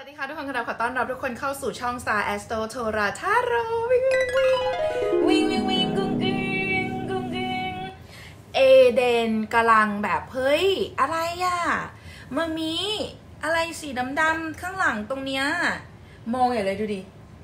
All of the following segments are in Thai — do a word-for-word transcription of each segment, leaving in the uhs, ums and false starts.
วัสดีค่ะทุกคนค่ะขอต้อนรับทุกคนเข้าสู่ช่อง Star Astro โทราทาโร่วิ่งวิ่งวิ่งวิ่งวิ่งกุ้งกิ้งกุ้งกิ้งเอเดนกำลังแบบเฮ้ยอะไรอ่ะมามีอะไรสีดำๆข้างหลังตรงเนี้ยมองอย่างไรดูดิ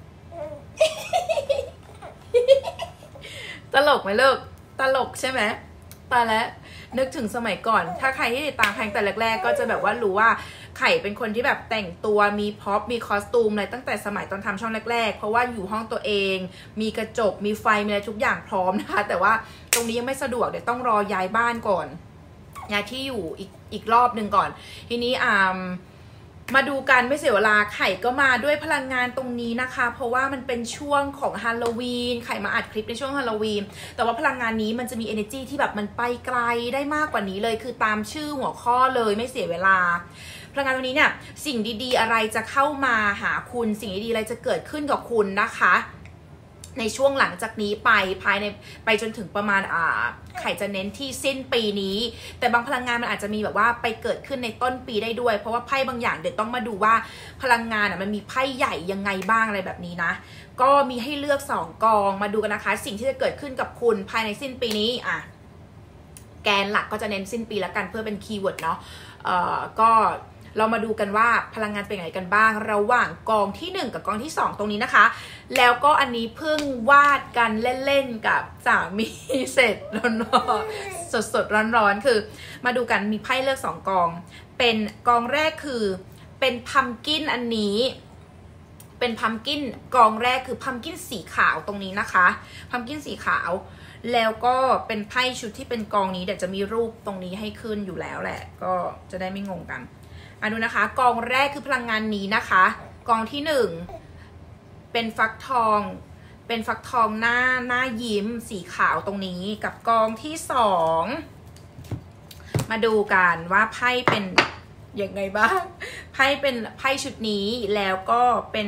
ตลกไหมเลิกตลกใช่ไหมตาแล้วนึกถึงสมัยก่อนถ้าใครที่ติดตามแพงแต่แรกๆก็จะแบบว่ารู้ว่าไข่เป็นคนที่แบบแต่งตัวมีพ็อปมีคอสตูมอะไรตั้งแต่สมัยตอนทำช่องแรกๆเพราะว่าอยู่ห้องตัวเองมีกระจกมีไฟมีอะไรทุกอย่างพร้อมนะคะแต่ว่าตรงนี้ยังไม่สะดวกเดี๋ยวต้องรอย้ายบ้านก่อนย้ายที่อยู่อีกอีกรอบหนึ่งก่อนทีนี้อ่ามาดูกันไม่เสียเวลาไข่ก็มาด้วยพลังงานตรงนี้นะคะเพราะว่ามันเป็นช่วงของฮาโลวีนไข่มาอัดคลิปในช่วงฮาโลวีนแต่ว่าพลังงานนี้มันจะมี energy ที่แบบมันไปไกลได้มากกว่านี้เลยคือตามชื่อหัวข้อเลยไม่เสียเวลาพลังงานตรงนี้เนี่ยสิ่งดีๆอะไรจะเข้ามาหาคุณสิ่งดีๆอะไรจะเกิดขึ้นกับคุณนะคะในช่วงหลังจากนี้ไปภายในไปจนถึงประมาณอ่าไข่จะเน้นที่สิ้นปีนี้แต่บางพลังงานมันอาจจะมีแบบว่าไปเกิดขึ้นในต้นปีได้ด้วยเพราะว่าไพ่บางอย่างเดี๋ยวต้องมาดูว่าพลังงานอ่ะมันมีไพ่ใหญ่ยังไงบ้างอะไรแบบนี้นะก็มีให้เลือกสองกองมาดูกันนะคะสิ่งที่จะเกิดขึ้นกับคุณภายในสิ้นปีนี้อ่ะแกนหลักก็จะเน้นสิ้นปีแล้วกันเพื่อเป็นคีย์เวิร์ดเนาะเอ่อก็เรามาดูกันว่าพลังงานเป็นไงกันบ้างระหว่างกองที่หนึ่งกับกองที่สองตรงนี้นะคะแล้วก็อันนี้เพิ่งวาดกันเล่นๆกับสามีเสร็จร้อนๆสดๆร้อนๆคือมาดูกันมีไพ่เลือกสองกองเป็นกองแรกคือเป็นพัมกินอันนี้เป็นพัมกินกองแรกคือพัมกินสีขาวตรงนี้นะคะพัมกินสีขาวแล้วก็เป็นไพ่ชุดที่เป็นกองนี้เดี๋ยวจะมีรูปตรงนี้ให้ขึ้นอยู่แล้วแหละก็จะได้ไม่งงกันอ่ะดูนะคะกองแรกคือพลังงานนี้นะคะกองที่หนึ่งเป็นฟักทองเป็นฟักทองหน้าหน้ายิ้มสีขาวตรงนี้กับกองที่สองมาดูกันว่าไพ่เป็นยังไงบ้างไพ่เป็นไพ่ชุดนี้แล้วก็เป็น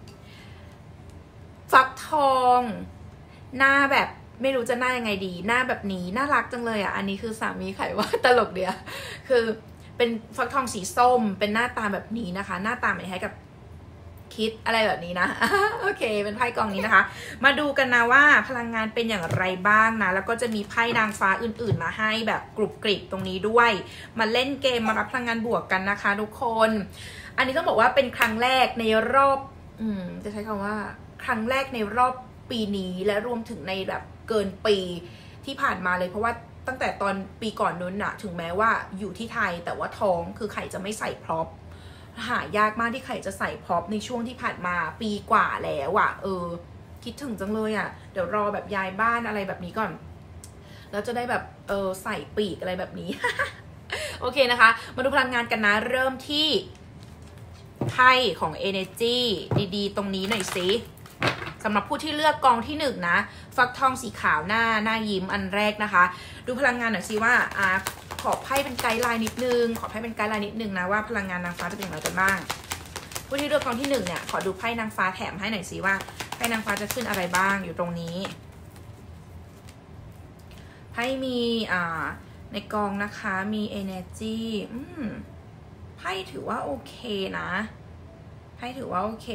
ฟักทองหน้าแบบไม่รู้จะหน้ายังไงดีหน้าแบบนี้น่ารักจังเลยอ่ะอันนี้คือสามีไข่ว่าตลกเดียวคือเป็นฟักทองสีส้มเป็นหน้าตาแบบนี้นะคะหน้าตาเหมือนให้กับคิดอะไรแบบนี้นะ โอเคเป็นไพ่กองนี้นะคะมาดูกันนะว่าพลังงานเป็นอย่างไรบ้างนะแล้วก็จะมีไพ่นางฟ้าอื่นๆมาให้แบบกรุบกริบตรงนี้ด้วยมาเล่นเกมมารับพลังงานบวกกันนะคะทุกคนอันนี้ต้องบอกว่าเป็นครั้งแรกในรอบอืมจะใช้คำว่าครั้งแรกในรอบปีนี้และรวมถึงในแบบเกินปีที่ผ่านมาเลยเพราะว่าตั้งแต่ตอนปีก่อนนู้นน่ะถึงแม้ว่าอยู่ที่ไทยแต่ว่าท้องคือไข่จะไม่ใส่พร็อพหายากมากที่ไข่จะใส่พร็อพในช่วงที่ผ่านมาปีกว่าแล้วอ่ะเออคิดถึงจังเลยอ่ะเดี๋ยวรอแบบย้ายบ้านอะไรแบบนี้ก่อนแล้วจะได้แบบเออใส่ปีกอะไรแบบนี้ โอเคนะคะมาดูพลังงานกันนะเริ่มที่ไพ่ของ energy ดีๆตรงนี้หน่อยสิสำหรับผู้ที่เลือกกองที่หนึ่งนะฟักทองสีขาวหน้าหน้ายิ้มอันแรกนะคะดูพลังงานหน่อยสิว่าอ่าขอไพ่เป็นไกด์ไลน์นิดนึงขอไพ่เป็นไกด์ไลน์นิดนึงนะว่าพลังงานนางฟ้าจะเป็นอย่างไรกันบ้างผู้ที่เลือกกองที่หนึ่งเนี่ยขอดูไพ่นางฟ้าแถมให้หน่อยสิว่าไพ่นางฟ้าจะขึ้นอะไรบ้างอยู่ตรงนี้ไพ่มีอ่าในกองนะคะมี energy อืมไพ่ถือว่าโอเคนะไพ่ถือว่าโอเค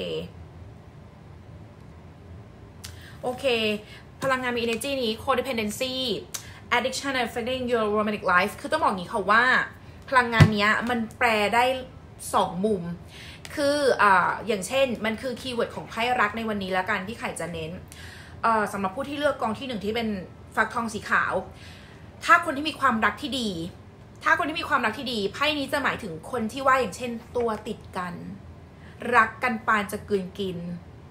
โอเคพลังงานมี energy นี้ codependency addiction and affecting your romantic life คือต้องบอกอย่างนี้ค่ะว่าพลังงานนี้มันแปลได้สองมุมคืออ่าอย่างเช่นมันคือคีย์เวิร์ดของไพ่รักในวันนี้แล้วกันที่ไข่จะเน้นอ่าสำหรับผู้ที่เลือกกองที่หนึ่งที่เป็นฟักทองสีขาวถ้าคนที่มีความรักที่ดีถ้าคนที่มีความรักที่ดีไพ่นี้จะหมายถึงคนที่ว่าอย่างเช่นตัวติดกันรักกันปานจะกลืนกิน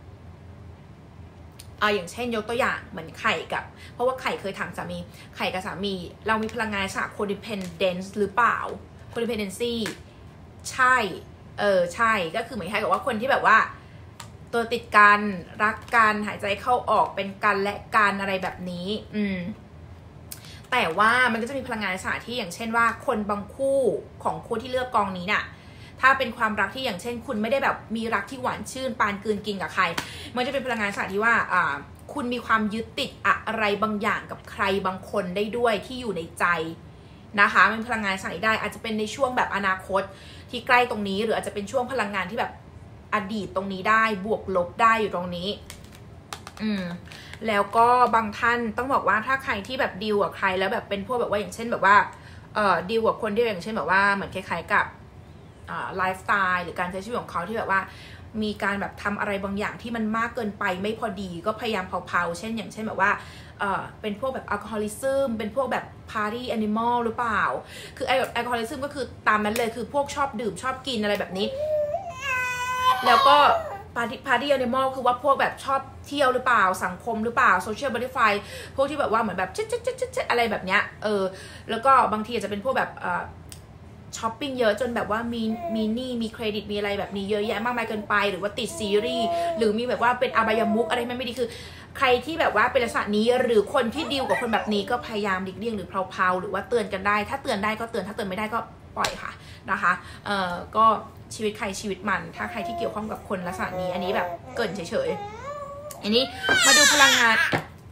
เอาอย่างเช่นยกตัวอย่างเหมือนไข่กับเพราะว่าไข่เคยถามสามีไข่กับสามีเรามีพลังงานจาก codependence หรือเปล่า codependency ใช่เออใช่ก็คือเหมือนไข่กับว่าคนที่แบบว่าตัวติดกันรักกันหายใจเข้าออกเป็นกันและกันอะไรแบบนี้อืมแต่ว่ามันก็จะมีพลังงานศาสตร์ที่อย่างเช่นว่าคนบางคู่ของคู่ที่เลือกกองนี้น่ะถ้าเป็นความรักที่อย่างเช่นคุณไม่ได้แบบมีรักที่หวานชื่นปานกลืนกินกับใครมันจะเป็นพลังงานศาสตร์ที่ว่าอ่าคุณมีความยึดติดอะไรบางอย่างกับใครบางคนได้ด้วยที่อยู่ในใจนะคะเป็นพลังงานศาสตร์ได้อาจจะเป็นในช่วงแบบอนาคตที่ใกล้ตรงนี้หรืออาจจะเป็นช่วงพลังงานที่แบบอดีตตรงนี้ได้บวกลบได้อยู่ตรงนี้อืมแล้วก็บางท่านต้องบอกว่าถ้าใครที่แบบดีลกับใครแล้วแบบเป็นพวกแบบว่าอย่างเช่นแบบว่าเอ่อดีลกับคนที่อย่างเช่นแบบว่าเหมือนคล้ายๆกับอ่าไลฟ์สไตล์หรือการใช้ชีวิตของเขาที่แบบว่ามีการแบบทำอะไรบางอย่างที่มันมากเกินไปไม่พอดีก็พยายามเผาๆเช่นอย่างเช่นแบบว่าเอ่อเป็นพวกแบบแอลกอฮอลิซึมเป็นพวกแบบพาร์ตี้แอนิมอลหรือเปล่าคือแอลกอฮอลิซึมก็คือตามนั้นเลยคือพวกชอบดื่มชอบกินอะไรแบบนี้แล้วก็พาร์ตี้พาร์ตี้แอนิมอลคือว่าพวกแบบชอบเที่ยวหรือเปล่าสังคมหรือเปล่าโซเชียลบัตเตอร์ไฟพวกที่แบบว่าเหมือนแบบเจ๊ดเจ๊ดเจ๊ดเจ๊ดอะไรแบบเนี้ยเออแล้วก็บางทีอาจจะเป็นพวกแบบเอ่อช้อปปิ้งเยอะจนแบบว่ามีมีหนี้มีเครดิตมีอะไรแบบนี้เยอะแยะมากมายเกินไปหรือว่าติดซีรีส์หรือมีแบบว่าเป็นอบายมุขอะไรไม่ไม่ดีคือใครที่แบบว่าเป็นลักษณะนี้หรือคนที่ดีลกับคนแบบนี้ก็พยายามหลีกเลี่ยงหรือเพลาๆหรือว่าเตือนกันได้ถ้าเตือนได้ก็เตือนถ้าเตือนไม่ได้ก็ปล่อยค่ะนะคะเอ่อก็ชีวิตใครชีวิตมันถ้าใครที่เกี่ยวข้องกับคนลักษณะนี้อันนี้แบบเกินเฉยๆอันนี้มาดูพลังงาน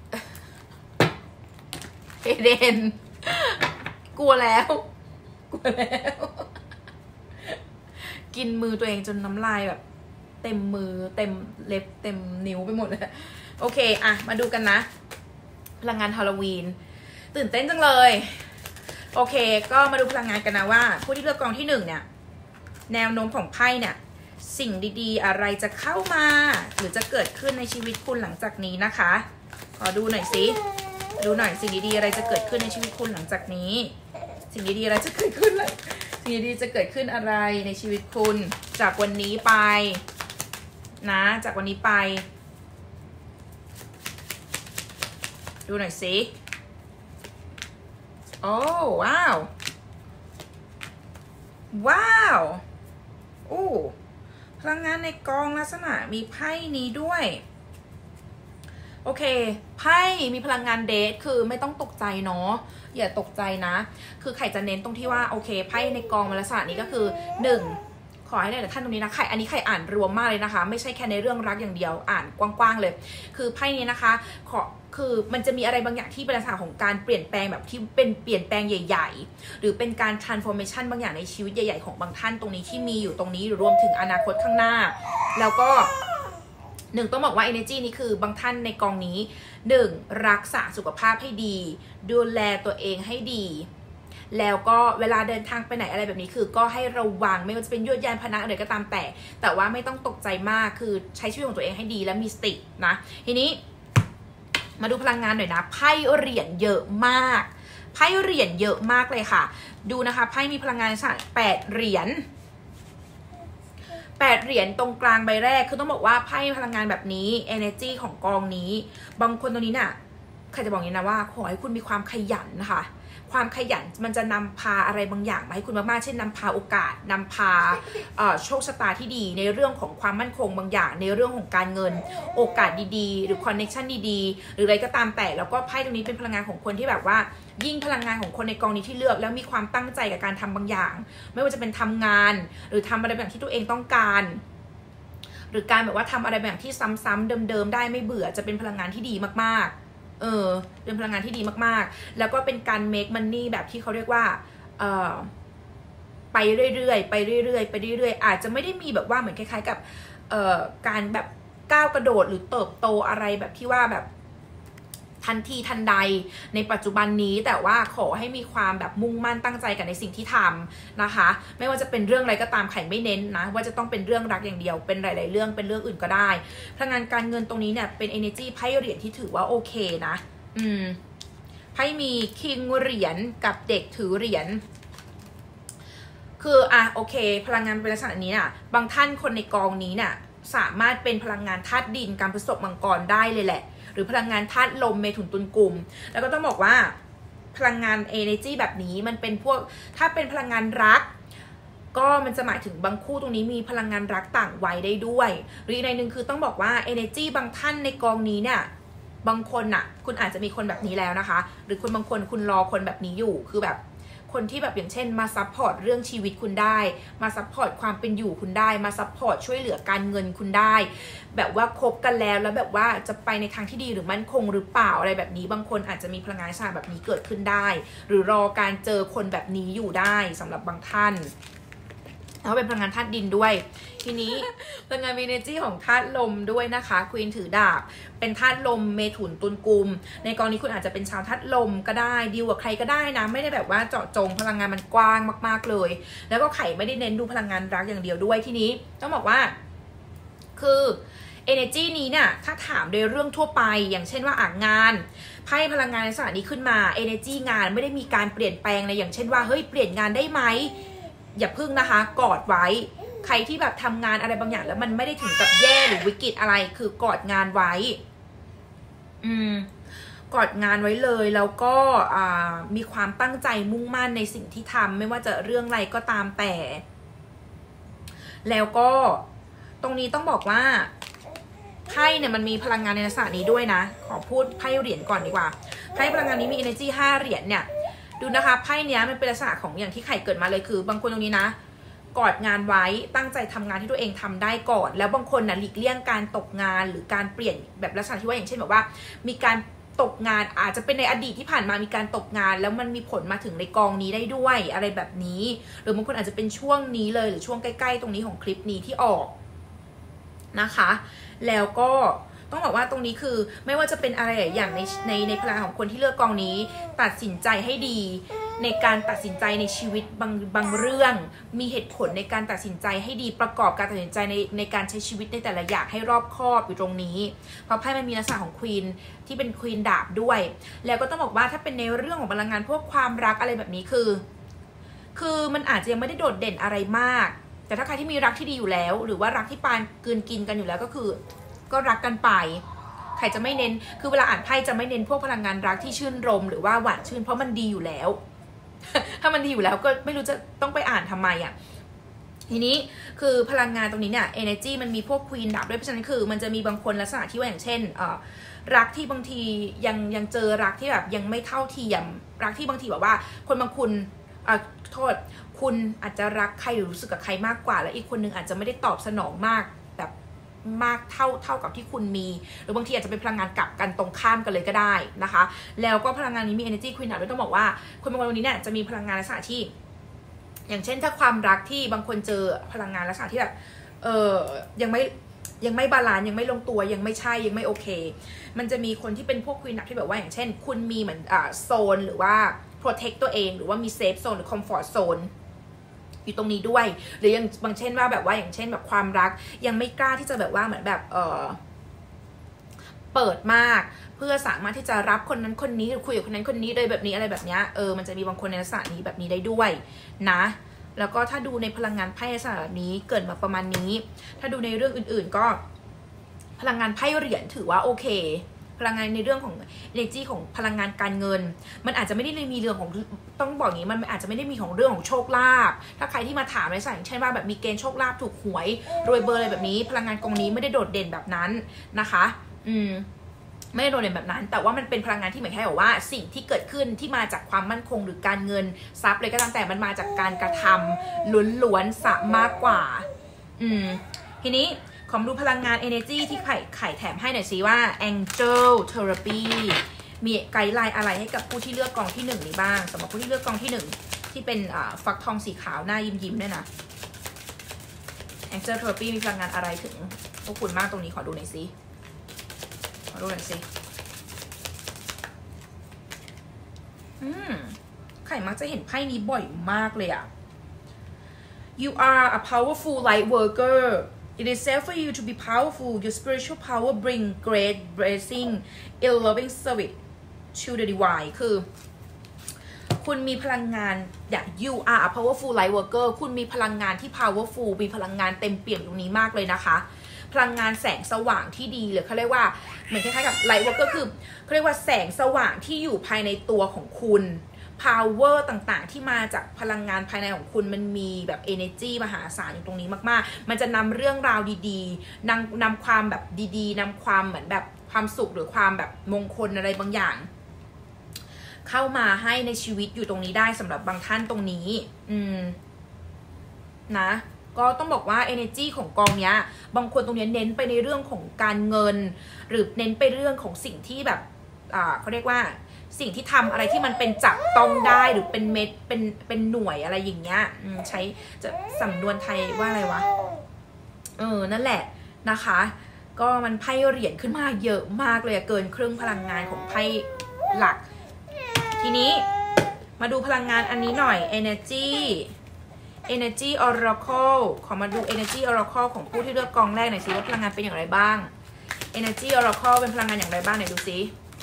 เอเดนกลัวแล้วกลัวแล้วกินมือตัวเองจนน้ำลายแบบเต็มมือเต็มเล็บเต็มนิ้วไปหมดเลยโอเคอะมาดูกันนะพลังงานฮาโลวีนตื่นเต้นจังเลยโอเคก็มาดูพลังงานกันนะว่าผู้ที่เลือกกองที่หนึ่งเนี่ยแนวโน้มของไพ่เนี่ยสิ่งดีๆอะไรจะเข้ามาหรือจะเกิดขึ้นในชีวิตคุณหลังจากนี้นะคะขอดูหน่อยสิดูหน่อยสิ่งดีๆอะไรจะเกิดขึ้นในชีวิตคุณหลังจากนี้สิ่งดีๆอะไรจะเกิดขึ้นเลยสิ่งดีๆจะเกิดขึ้นอะไรในชีวิตคุณจากวันนี้ไปนะจากวันนี้ไปดูหน่อยสิโอ้ว้าวว้าวโอ้พลังงานในกองลักษณะมีไพ่นี้ด้วยโอเคไพ่มีพลังงานเดทคือไม่ต้องตกใจเนาะอย่าตกใจนะคือไข่จะเน้นตรงที่ว่าโอเคไพ่ในกองลักษณะนี้ก็คือหนึ่งขอให้ได้แต่ท่านตรงนี้นะไข่อันนี้ไข่อ่านรวมมากเลยนะคะไม่ใช่แค่ในเรื่องรักอย่างเดียวอ่านกว้างๆเลยคือไพ่นี้นะคะขอคือมันจะมีอะไรบางอย่างที่เป็นลักษณะของการเปลี่ยนแปลงแบบที่เป็นเปลี่ยนแปลงใหญ่ๆหรือเป็นการ transformation บางอย่างในชีวิตใหญ่ๆของบางท่านตรงนี้ที่มีอยู่ตรงนี้หรือรวมถึงอนาคตข้างหน้าแล้วก็หนึ่งต้องบอกว่า energy นี้คือบางท่านในกองนี้หนึ่งรักษาสุขภาพให้ดีดูแลตัวเองให้ดีแล้วก็เวลาเดินทางไปไหนอะไรแบบนี้คือก็ให้ระวังไม่ว่าจะเป็นยวดยานพาหนะอะไรก็ตามแต่แต่ว่าไม่ต้องตกใจมากคือใช้ชีวิตของตัวเองให้ดีและมีสตินะทีนี้มาดูพลังงานหน่อยนะไพ่เหรียญเยอะมากไพ่เหรียญเยอะมากเลยค่ะดูนะคะไพ่มีพลังงานแปดเหรียญแปดเหรียญตรงกลางใบแรกคือต้องบอกว่าไพ่พลังงานแบบนี้ energy ของกองนี้บางคนตรงนี้น่ะใครจะบอกอย่างนี้นะว่าขอให้คุณมีความขยันนะคะความขยันมันจะนำพาอะไรบางอย่างมาให้คุณมากๆเช่นนำพาโอกาสนำพาโชคชะตาที่ดีในเรื่องของความมั่นคงบางอย่างในเรื่องของการเงินโอกาสดีๆหรือคอนเนคชั่นดีๆหรืออะไรก็ตามแต่แล้วก็ไพ่ตรงนี้เป็นพลังงานของคนที่แบบว่ายิ่งพลังงานของคนในกองนี้ที่เลือกแล้วมีความตั้งใจกับการทำบางอย่างไม่ว่าจะเป็นทำงานหรือทำอะไรแบบที่ตัวเองต้องการหรือการแบบว่าทำอะไรแบบที่ซ้ำๆเดิมๆได้ไม่เบื่อจะเป็นพลังงานที่ดีมากๆเออเป็นพลังงานที่ดีมากๆแล้วก็เป็นการ make money แบบที่เขาเรียกว่าเอ่อไปเรื่อยๆไปเรื่อยๆไปเรื่อยๆอาจจะไม่ได้มีแบบว่าเหมือนคล้ายๆกับเอ่อการแบบก้าวกระโดดหรือเติบโตอะไรแบบที่ว่าแบบทันทีทันใดในปัจจุบันนี้แต่ว่าขอให้มีความแบบมุ่งมั่นตั้งใจกับในสิ่งที่ทำนะคะไม่ว่าจะเป็นเรื่องอะไรก็ตามไข่ไม่เน้นนะว่าจะต้องเป็นเรื่องรักอย่างเดียวเป็นหลายๆเรื่องเป็นเรื่องอื่นก็ได้พลังงานการเงินตรงนี้เนี่ยเป็น energy ไพ่เหรียญที่ถือว่าโอเคนะอืมไพ่มีคิงเหรียญกับเด็กถือเหรียญคืออ่ะโอเคพลังงานเป็นลักษณะนี้น่ะบางท่านคนในกองนี้เนี่ยสามารถเป็นพลังงานธาตุดินการพฤษภมังกรได้เลยแหละหรือพลังงานธาตุลมเมถุนตุลกุมแล้วก็ต้องบอกว่าพลังงาน energy แบบนี้มันเป็นพวกถ้าเป็นพลังงานรักก็มันจะหมายถึงบางคู่ตรงนี้มีพลังงานรักต่างวัยได้ด้วยหรืออีกในหนึ่งคือต้องบอกว่า energy บางท่านในกองนี้เนี่ยบางคนน่ะคุณอาจจะมีคนแบบนี้แล้วนะคะหรือคนบางคนคุณรอคนแบบนี้อยู่คือแบบคนที่แบบอย่างเช่นมาซัพพอร์ตเรื่องชีวิตคุณได้มาซัพพอร์ตความเป็นอยู่คุณได้มาซัพพอร์ตช่วยเหลือการเงินคุณได้แบบว่าคบกันแล้วแล้วแบบว่าจะไปในทางที่ดีหรือมั่นคงหรือเปล่าอะไรแบบนี้บางคนอาจจะมีพลังงานชาแบบนี้เกิดขึ้นได้หรือรอการเจอคนแบบนี้อยู่ได้สำหรับบางท่านแล้วเป็นพลังงานธาตุดินด้วยทีนี้พลังงานมี energy ของธาตุลมด้วยนะคะควีนถือดาบเป็นธาตุลมเมถุนตุลกุมในกรณีคุณอาจจะเป็นชาวธาตุลมก็ได้ดีลกับใครก็ได้นะไม่ได้แบบว่าเจาะจงพลังงานมันกว้างมากๆเลยแล้วก็ไข่ไม่ได้เน้นดูพลังงานรักอย่างเดียวด้วยทีนี้ต้องบอกว่าคือ energy นี้เนี่ยถ้าถามโดยเรื่องทั่วไปอย่างเช่นว่าอ่างานไพ่พลังงานในสถานนี้ขึ้นมา energy งานไม่ได้มีการเปลี่ยนแปลงเลยอย่างเช่นว่าเฮ้ยเปลี่ยนงานได้ไหมอย่าพึ่งนะคะกอดไว้ใครที่แบบทำงานอะไรบางอย่างแล้วมันไม่ได้ถึงกับแย่หรือวิกฤตอะไรคือกอดงานไว้อืมกอดงานไว้เลยแล้วก็มีความตั้งใจมุ่งมั่นในสิ่งที่ทำไม่ว่าจะเรื่องอะไรก็ตามแต่แล้วก็ตรงนี้ต้องบอกว่าไพ่เนี่ยมันมีพลังงานในลักษณะนี้ด้วยนะขอพูดไพ่เหรียญก่อนดีกว่าไพ่พลังงานนี้มี energy ห้าเหรียญเนี่ยดูนะคะไพ่เนี้ยมันเป็นลักษณะของอย่างที่ไข่เกิดมาเลยคือบางคนตรงนี้นะกอดงานไว้ตั้งใจทำงานที่ตัวเองทำได้ก่อนแล้วบางคนนะหลีกเลี่ยงการตกงานหรือการเปลี่ยนแบบลักษณะที่ว่าอย่างเช่นแบบว่ามีการตกงานอาจจะเป็นในอดีตที่ผ่านมามีการตกงานแล้วมันมีผลมาถึงในกองนี้ได้ด้วยอะไรแบบนี้หรือบางคนอาจจะเป็นช่วงนี้เลยหรือช่วงใกล้ๆตรงนี้ของคลิปนี้ที่ออกนะคะแล้วก็ต้องบอกว่าตรงนี้คือไม่ว่าจะเป็นอะไรอย่างในในในพลังของคนที่เลือกกองนี้ตัดสินใจให้ดีในการตัดสินใจในชีวิตบางบางเรื่องมีเหตุผลในการตัดสินใจให้ดีประกอบการตัดสินใจในในการใช้ชีวิตในแต่ละอย่างให้รอบคอบอยู่ตรงนี้เพราะไพ่มันมีลักษณะของควีนที่เป็นควีนดาบด้วยแล้วก็ต้องบอกว่าถ้าเป็นในเรื่องของพลังงานพวกความรักอะไรแบบนี้คือคือมันอาจจะยังไม่ได้โดดเด่นอะไรมากแต่ถ้าใครที่มีรักที่ดีอยู่แล้วหรือว่ารักที่ปานกลืนกินกันอยู่แล้วก็คือก็รักกันไปใครจะไม่เน้นคือเวลาอ่านไพ่จะไม่เน้นพวกพลังงานรักที่ชื่นรมหรือว่าหวานชื่นเพราะมันดีอยู่แล้ว ถ้ามันดีอยู่แล้วก็ไม่รู้จะต้องไปอ่านทำไมอ่ะทีนี้คือพลังงานตรงนี้เนี่ย energy มันมีพวกควีนดับด้วยเพราะฉะนั้นคือมันจะมีบางคนลักษณะที่ว่าอย่างเช่นเอ่อรักที่บางทียังยังเจอรักที่แบบยังไม่เท่าเทียมรักที่บางทีแบบว่าคนบางคนอ่ะโทษคุณอาจจะรักใครหรือรู้สึกกับใครมากกว่าแล้วอีกคนนึงอาจจะไม่ได้ตอบสนองมากแบบมากเท่าเท่ากับที่คุณมีหรือบางทีอาจจะเป็นพลังงานกลับกันตรงข้ามกันเลยก็ได้นะคะแล้วก็พลังงานนี้มี energy queen ด้วยต้องบอกว่าคนบางคนนี้เนี่ยจะมีพลังงานลักษณะที่อย่างเช่นถ้าความรักที่บางคนเจอพลังงานลักษณะที่แบบเออยังไม่ยังไม่บาลานซ์ยังไม่ลงตัวยังไม่ใช่ยังไม่โอเคมันจะมีคนที่เป็นพวกควีนที่แบบว่าอย่างเช่นคุณมีเหมือนอ่าโซนหรือว่าprotect ตัวเองหรือว่ามี safe zone หรือ comfort zone อยู่ตรงนี้ด้วยหรือยังบางเช่นว่าแบบว่าอย่างเช่นแบบความรักยังไม่กล้าที่จะแบบว่าเหมือนแบบเออเปิดมากเพื่อสามารถที่จะรับคนนั้นคนนี้หรือคุยกับคนนั้นคนนี้เลยแบบนี้อะไรแบบนี้เออมันจะมีบางคนในลักษณะนี้แบบนี้ได้ด้วยนะแล้วก็ถ้าดูในพลังงานไพ่ลักษณะแบบนี้เกิดมาประมาณนี้ถ้าดูในเรื่องอื่นๆก็พลังงานไพ่เหรียญถือว่าโอเคพลังงานในเรื่องของ energy ของพลังงานการเงินมันอาจจะไม่ได้มีเรื่องของต้องบอกอย่างนี้มันอาจจะไม่ได้มีของเรื่องของโชคลาภถ้าใครที่มาถามในสายเช่นว่าแบบมีเกณฑ์โชคลาภถูกหวยรวยเบอร์อะไรแบบนี้พลังงานกองนี้ไม่ได้โดดเด่นแบบนั้นนะคะอืมไม่ได้โดดเด่นแบบนั้นแต่ว่ามันเป็นพลังงานที่หมายแค่ว่าสิ่งที่เกิดขึ้นที่มาจากความมั่นคงหรือการเงินทรัพย์เลยก็ตามแต่มันมาจากการกระทำล้วนๆสะมากกว่าอืมทีนี้ขอดูพลังงาน energy ที่ไข่ไข่แถมให้หน่อยสิว่า angel therapy มีไกด์ไลน์อะไรให้กับผู้ที่เลือกกองที่หนึ่งนี้บ้างสำหรับผู้ที่เลือกกองที่หนึ่งที่เป็นฟักทองสีขาวหน้ายิ้มยิ้มด้วยนะ angel therapy มีพลังงานอะไรถึงพวกคุณมากตรงนี้ขอดูหน่อยสิขอดูหน่อยสิอืมไข่มักจะเห็นไพ่นี้บ่อยมากเลยอะ you are a powerful light worker.It is safe for you to be powerful. Your spiritual power bring great blessing in loving service to the divine. คือคุณมีพลังงานอย่าง you are a powerful light worker คุณมีพลังงานที่ powerful มีพลังงานเต็มเปี่ยมตรงนี้มากเลยนะคะพลังงานแสงสว่างที่ดีเลยเขาเรียกว่าเหมือนคล้ายๆกับ light worker คือเขาเรียกว่าแสงสว่างที่อยู่ภายในตัวของคุณpower ต่างๆที่มาจากพลังงานภายในของคุณมันมีแบบ energy มหาศาลอยู่ตรงนี้มากๆมันจะนำเรื่องราวดีๆนำนำความแบบดีๆนำความเหมือนแบบความสุขหรือความแบบมงคลอะไรบางอย่างเข้ามาให้ในชีวิตอยู่ตรงนี้ได้สำหรับบางท่านตรงนี้อืมนะก็ต้องบอกว่า energy ของกองเนี้ยบางคนตรงนี้เน้นไปในเรื่องของการเงินหรือเน้นไปเรื่องของสิ่งที่แบบอ่าเขาเรียกว่าสิ่งที่ทำอะไรที่มันเป็นจับต้องได้หรือเป็นเม็ดเป็นเป็นหน่วยอะไรอย่างเงี้ยใช้จะสำนวนไทยว่าอะไรวะเออนั่นแหละนะคะก็มันไพ่เหรียญขึ้นมาเยอะมากเลยเกินครึ่งพลังงานของไพ่หลักทีนี้มาดูพลังงานอันนี้หน่อย energy energy oracle ขอมาดู energy oracle ของผู้ที่เลือกกองแรกหน่อยสิว่าพลังงานเป็นอย่างไรบ้าง energy oracle เป็นพลังงานอย่างไรบ้างไหนดูสิ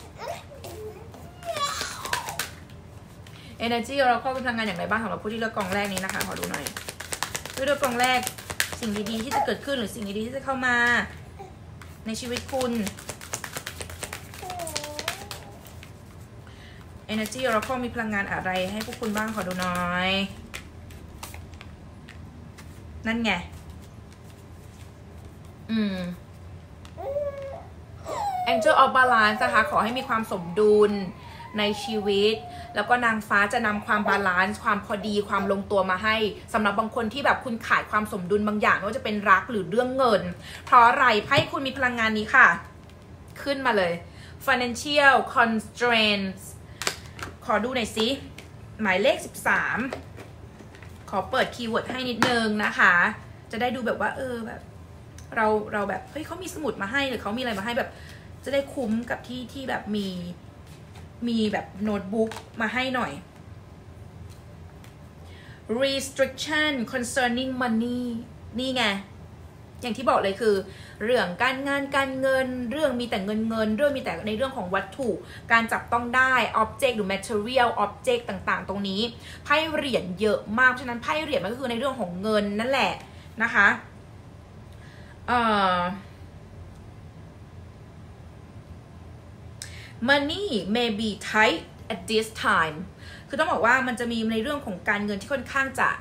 energy oracle เป็นพลังงานอย่างไรบ้างสำหรับผู้ที่เลือกกองแรกนี้นะคะขอดูหน่อยผู้เลือกกองแรกสิ่งดีๆที่จะเกิดขึ้นหรือสิ่งดีๆที่จะเข้ามาในชีวิตคุณ energy oracle มีพลังงานอะไรให้พวกคุณบ้างขอดูหน่อยนั่นไงอืม angel of balance นะคะขอให้มีความสมดุลในชีวิตแล้วก็นางฟ้าจะนำความบาลานซ์ความพอดีความลงตัวมาให้สำหรับบางคนที่แบบคุณขาดความสมดุลบางอย่างไม่ว่าจะเป็นรักหรือเรื่องเงินเพราะอะไรไพ่คุณมีพลังงานนี้ค่ะขึ้นมาเลย financial constraints ขอดูหน่อยสิหมายเลขสิบสามขอเปิดคีย์เวิร์ดให้นิดนึงนะคะจะได้ดูแบบว่าเออแบบเราเราแบบเฮ้ยเขามีสมุดมาให้หรือเขามีอะไรมาให้แบบจะได้คุ้มกับที่ที่แบบมีมีแบบโน้ตบุ๊กมาให้หน่อย restriction concerning money นี่ไงอย่างที่บอกเลยคือเรื่องการงานการเงินเรื่องมีแต่เงินเงินเรื่องมีแต่ในเรื่องของวัตถุการจับต้องได้ object หรือ material object ต่างๆตรงนี้ไพ่เหรียญเยอะมากฉะนั้นไพ่เหรียญมันก็คือในเรื่องของเงินนั่นแหละนะคะเอ่อ money may be tight at this time คือต้องบอกว่ามันจะมีในเรื่องของการเงินที่ค่อนข้างจะ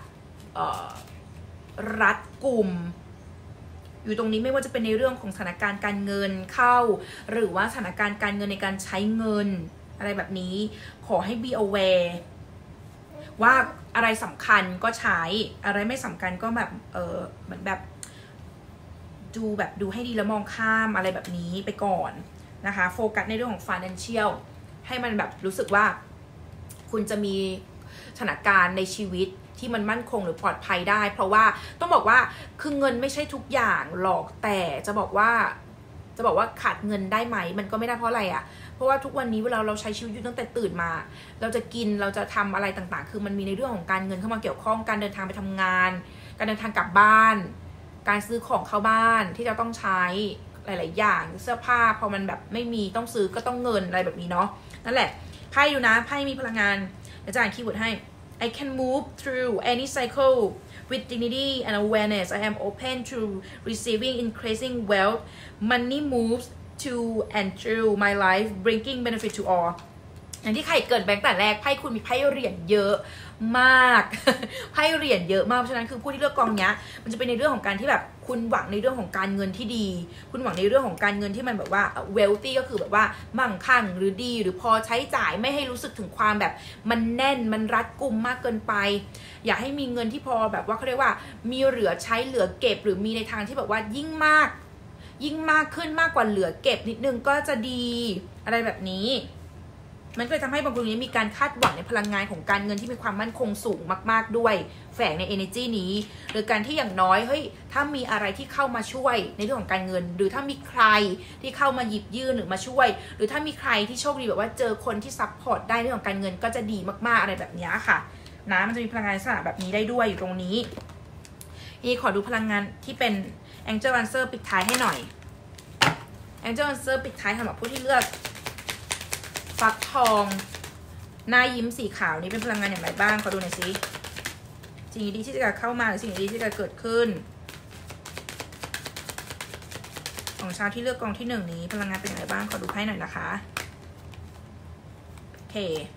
รัดกุมอยู่ตรงนี้ไม่ว่าจะเป็นในเรื่องของสถานการณ์การเงินเข้าหรือว่าสถานการณ์การเงินในการใช้เงินอะไรแบบนี้ขอให้ be aware ว่าอะไรสำคัญก็ใช้อะไรไม่สำคัญก็แบบเออเหมือนแบบดูแบบดูให้ดีแล้วมองข้ามอะไรแบบนี้ไปก่อนนะคะโฟกัสในเรื่องของ financial ให้มันแบบรู้สึกว่าคุณจะมีสถานการณ์ในชีวิตที่มันมั่นคงหรือปลอดภัยได้เพราะว่าต้องบอกว่าคือเงินไม่ใช่ทุกอย่างหรอกแต่จะบอกว่าจะบอกว่าขาดเงินได้ไหมมันก็ไม่ได้เพราะอะไรอ่ะเพราะว่าทุกวันนี้เวลาเราใช้ชีวิตอยู่ตั้งแต่ตื่นมาเราจะกินเราจะทำอะไรต่างๆคือมันมีในเรื่องของการเงินเข้ามาเกี่ยวข้องการเดินทางไปทำงานการเดินทางกลับบ้านการซื้อของเข้าบ้านที่เราต้องใช้หลายๆอย่างเสื้อผ้าพอมันแบบไม่มีต้องซื้อก็ต้องเงินอะไรแบบนี้เนาะนั่นแหละไพ่ดูนะไพ่มีพลังงานอาจารย์คีย์เวิร์ดให้ I can move through any cycle with dignity and awareness. I am open to receiving increasing wealth. Money moves to and through my life, bringing benefit to all. อย่างที่ใครเกิดแบงค์แต่แรกไพ่คุณมีไพ่เหรียญเยอะมากไพ่เหรียญเยอะมากเพราะฉะนั้นคือผู้ที่เลือกกองนี้มันจะเป็นในเรื่องของการที่แบบคุณหวังในเรื่องของการเงินที่ดีคุณหวังในเรื่องของการเงินที่มันแบบว่า wealthy ก็คือแบบว่ามั่งคั่งหรือดีหรือพอใช้จ่ายไม่ให้รู้สึกถึงความแบบมันแน่นมันรัดกุมมากเกินไปอยากให้มีเงินที่พอแบบว่าเขาเรียกว่ามีเหลือใช้เหลือเก็บหรือมีในทางที่แบบว่ายิ่งมากยิ่งมากขึ้นมากกว่าเหลือเก็บนิดนึงก็จะดีอะไรแบบนี้มันก็เลยทำให้บางคนนี้มีการคาดหวังในพลังงานของการเงินที่มีความมั่นคงสูงมากๆด้วยแฝงใน energy นี้หรือการที่อย่างน้อยเฮ้ยถ้ามีอะไรที่เข้ามาช่วยในเรื่องของการเงินหรือถ้ามีใครที่เข้ามาหยิบยื่นหรือมาช่วยหรือถ้ามีใครที่โชคดีแบบว่าเจอคนที่ซัพพอร์ตได้ในเรื่องของการเงินก็จะดีมากๆอะไรแบบนี้ค่ะนะมันจะมีพลังงานลักษณะแบบนี้ได้ด้วยอยู่ตรงนี้อีขอดูพลังงานที่เป็น Angel Answer ปิดท้ายให้หน่อย Angel Answer ปิดท้ายสำหรับผู้ที่เลือกฟักทองหน้ายิ้มสีขาวนี้เป็นพลังงานอย่างไรบ้างขอดูหน่อยสิสิ่งดีที่จะเข้ามาหรือสิ่งดีที่จะเกิดขึ้นของชาวที่เลือกกองที่หนึ่งนี้พลังงานเป็นอย่างไรบ้างขอดูไพ่หน่อยนะคะโอเค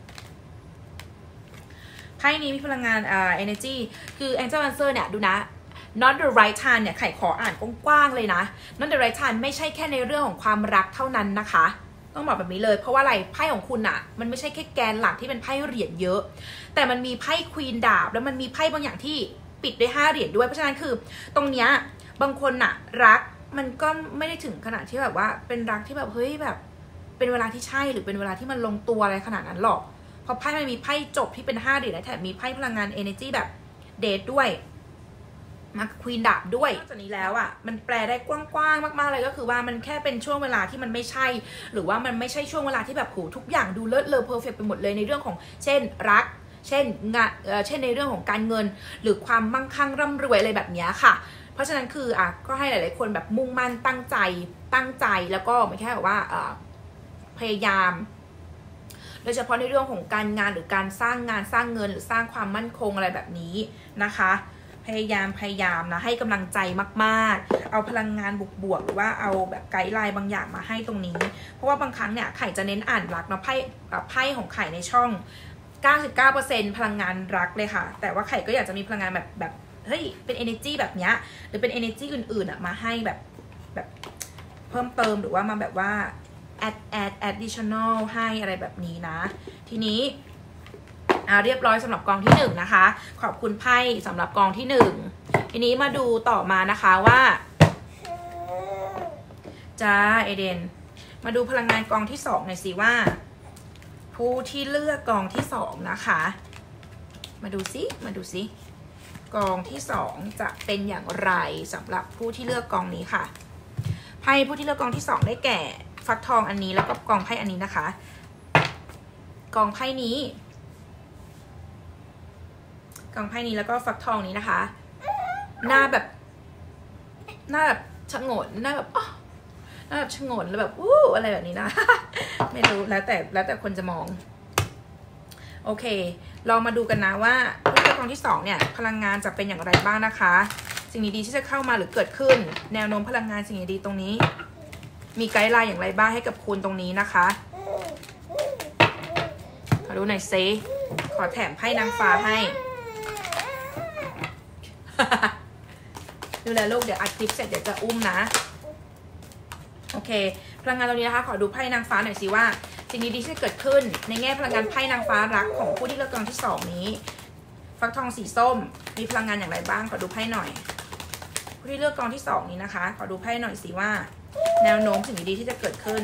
ไพ่นี้มีพลังงานอ่า energy คือ Angel Answer เนี่ยดูนะ not the right time เนี่ยไข่ขออ่านกว้างๆเลยนะ not the right time ไม่ใช่แค่ในเรื่องของความรักเท่านั้นนะคะต้องบอกแบบนี้เลยเพราะว่าอะไรไพ่ของคุณอะมันไม่ใช่แค่แกนหลักที่เป็นไพ่เหรียญเยอะแต่มันมีไพ่ควีนดาบแล้วมันมีไพ่บางอย่างที่ปิดด้วยห้าเหรียญด้วยเพราะฉะนั้นคือตรงเนี้ยบางคนอะรักมันก็ไม่ได้ถึงขนาดที่แบบว่าเป็นรักที่แบบเฮ้ยแบบเป็นเวลาที่ใช่หรือเป็นเวลาที่มันลงตัวอะไรขนาดนั้นหรอกเพราะไพ่มันมีไพ่จบที่เป็นห้าเหรียญและแถมมีไพ่พลังงาน energy แบบเดทด้วยมาควีนดาบด้วยจากนี้แล้วอ่ะมันแปลได้กว้างๆมากๆเลยก็คือว่ามันแค่เป็นช่วงเวลาที่มันไม่ใช่หรือว่ามันไม่ใช่ช่วงเวลาที่แบบโหทุกอย่างดูเลิศเลอเพอร์เฟกต์ไปหมดเลยในเรื่องของเช่นรักเช่นงานเอ่อเช่นในเรื่องของการเงินหรือความมั่งคั่งร่ำรวยอะไรแบบนี้ค่ะเพราะฉะนั้นคืออ่ะก็ให้หลายๆคนแบบมุ่งมั่นตั้งใจตั้งใจแล้วก็ไม่แค่แบบว่าอ่าพยายามโดยเฉพาะในเรื่องของการงานหรือการสร้างงานสร้างเงินหรือสร้างความมั่นคงอะไรแบบนี้นะคะพยายามพยายามนะให้กำลังใจมากๆเอาพลังงานบวกๆหรือว่าเอาแบบไกด์ไลน์บางอย่างมาให้ตรงนี้เพราะว่าบางครั้งเนี่ยไข่จะเน้นอ่านรักเนาะไพ่ไพ่ของไข่ในช่อง เก้าสิบเก้าเปอร์เซ็นต์ พลังงานรักเลยค่ะแต่ว่าไข่ก็อยากจะมีพลังงานแบบแบบเฮ้ยเป็น energy แบบเนี้ยหรือเป็น energy อื่นๆอ่ะมาให้แบบแบบเพิ่มเติมหรือว่ามาแบบว่า add add additional ให้อะไรแบบนี้นะทีนี้อ่าเรียบร้อยสำหรับกองที่หนึ่งนะคะขอบคุณไพ่สำหรับกองที่หนึ่งทีนี้มาดูต่อมานะคะว่าจ้าเอเดนมาดูพลังงานกองที่สองหน่อยสิว่าผู้ที่เลือกกองที่สองนะคะมาดูซิมาดูซิกองที่สองจะเป็นอย่างไรสำหรับผู้ที่เลือกกองนี้ค่ะไพ่ผู้ที่เลือกกองที่สองได้แก่ฟักทองอันนี้แล้วก็กองไพ่อันนี้นะคะกองไพ่นี้กองไพ่นี้แล้วก็ฟักทองนี้นะคะหน้าแบบหน้าแบบชะโงนหน้าแบบอ๋อหน้าแบบชะโงนแล้วแบบอู้อะไรแบบนี้นะ ไม่รู้แล้วแต่แล้วแต่คนจะมองโอเคเรามาดูกันนะว่าผู้เลือกกองที่สองเนี่ยพลังงานจะเป็นอย่างไรบ้างนะคะสิ่งดีๆที่จะเข้ามาหรือเกิดขึ้นแนวโน้มพลังงานสิ่งดีๆตรงนี้มีไกด์ไลน์อย่างไรบ้างให้กับคุณตรงนี้นะคะขอดูหน่อยซิขอแถมไพ่นางฟ้าให้ ดูแลลูกเดี๋ยวอัดคลิปเสร็จเดี๋ยวจะอุ้มนะโอเคพลังงานตรงนี้นะคะขอดูไพ่นางฟ้าหน่อยสิว่าสิ่งดีๆที่จะเกิดขึ้นในแง่พลังงานไพ่นางฟ้ารักของผู้ที่เลือกกองที่สองนี้ฟักทองสีส้มมีพลังงานอย่างไรบ้างขอดูไพ่หน่อยผู้ที่เลือกกองที่สองนี้นะคะขอดูไพ่หน่อยสิว่าแนวโน้มสิ่งดีๆที่จะเกิดขึ้น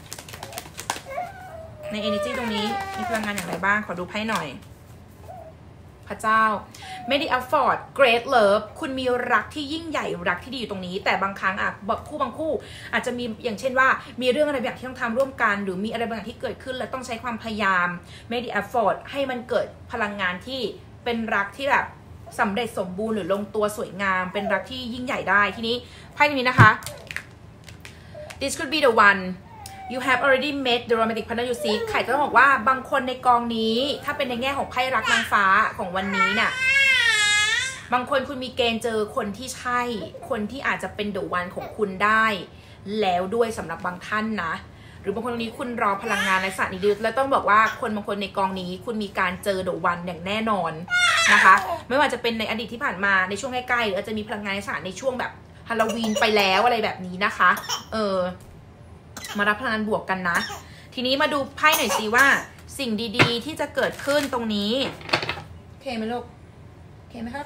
ใน energy ตรงนี้มีพลังงานอย่างไรบ้างขอดูไพ่หน่อยพระเจ้าไม่ได้ afford great love คุณมีรักที่ยิ่งใหญ่รักที่ดีอยู่ตรงนี้แต่บางครั้งอ่ะคู่บางคู่อาจจะมีอย่างเช่นว่ามีเรื่องอะไรบางอย่างที่ต้องทำร่วมกันหรือมีอะไรบางอย่างที่เกิดขึ้นและต้องใช้ความพยายามไม่ได้ afford ให้มันเกิดพลังงานที่เป็นรักที่แบบสำเร็จสมบูรณ์หรือลงตัวสวยงามเป็นรักที่ยิ่งใหญ่ได้ทีนี้ไพ่นี้นะคะ this could be the one you have already met the romantic partner you seek ไข่ก็ต้องบอกว่าบางคนในกองนี้ถ้าเป็นในแง่ของไพ่รักนางฟ้าของวันนี้เนี่ยบางคนคุณมีเกณฑ์เจอคนที่ใช่คนที่อาจจะเป็น the one ของคุณได้แล้วด้วยสำหรับบางท่านนะหรือบางคนตรงนี้คุณรอพลังงานในศาสตร์นี้ด้วยแล้วต้องบอกว่าคนบางคนในกองนี้คุณมีการเจอ the one อย่างแน่นอนนะคะไม่ว่าจะเป็นในอดีตที่ผ่านมาในช่วงใกล้ๆหรืออาจจะมีพลังงานในศาสตร์ในช่วงแบบฮาโลวีนไปแล้วอะไรแบบนี้นะคะเออมารับพลังงานบวกกันนะทีนี้มาดูไพ่หน่อยสิว่าสิ่งดีๆที่จะเกิดขึ้นตรงนี้โอเคไหมลูกโอเคไหมครับ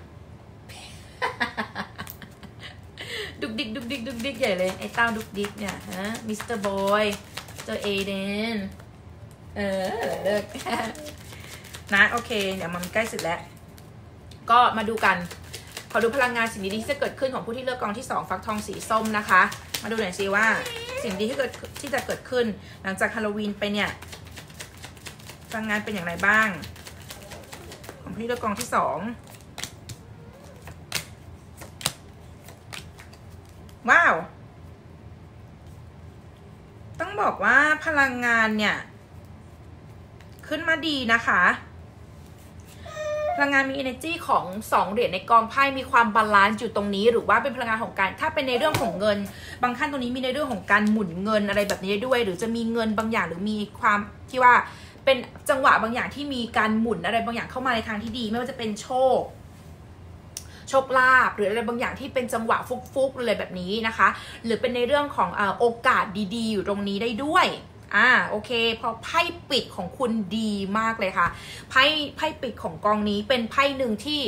ดุกดิกดุกดิกดุกดิกใหญ่เลยไอ้เต้าดุกดิกเนี่ยฮะมิสเตอร์บอยเจอเอเดนเออเลิก นะโอเคเดี๋ยวมันใกล้เสร็จแล้วก็มาดูกันขอดูพลังงานสิ่งดีๆที่จะเกิดขึ้นของผู้ที่เลือกกองที่สองฟักทองสีส้มนะคะมาดูหน่อยสิว่าสิ่งดีที่เกิดที่จะเกิดขึ้นหลังจากฮาโลวีนไปเนี่ยพลังงานเป็นอย่างไรบ้างของผู้ที่เลือกกองที่สองว้าวต้องบอกว่าพลังงานเนี่ยขึ้นมาดีนะคะพลังงานมี energy ของสองเหรียญในกองไพ่มีความบาลานซ์อยู่ตรงนี้หรือว่าเป็นพลังงานของการถ้าเป็นในเรื่องของเงินบางท่านตรงนี้มีในเรื่องของการหมุนเงินอะไรแบบนี้ด้วยหรือจะมีเงินบางอย่างหรือมีความที่ว่าเป็นจังหวะบางอย่างที่มีการหมุนอะไรบางอย่างเข้ามาในทางที่ดีไม่ว่าจะเป็นโชคโชคลาภหรืออะไรบางอย่างที่เป็นจังหวะฟุกๆอะไรแบบนี้นะคะหรือเป็นในเรื่องของอ่าโอกาสดีๆอยู่ตรงนี้ได้ด้วยอ่าโอเคพอไพ่ปิดของคุณดีมากเลยค่ะไพ่ไพ่ปิดของกองนี้เป็นไพ่หนึ่งที่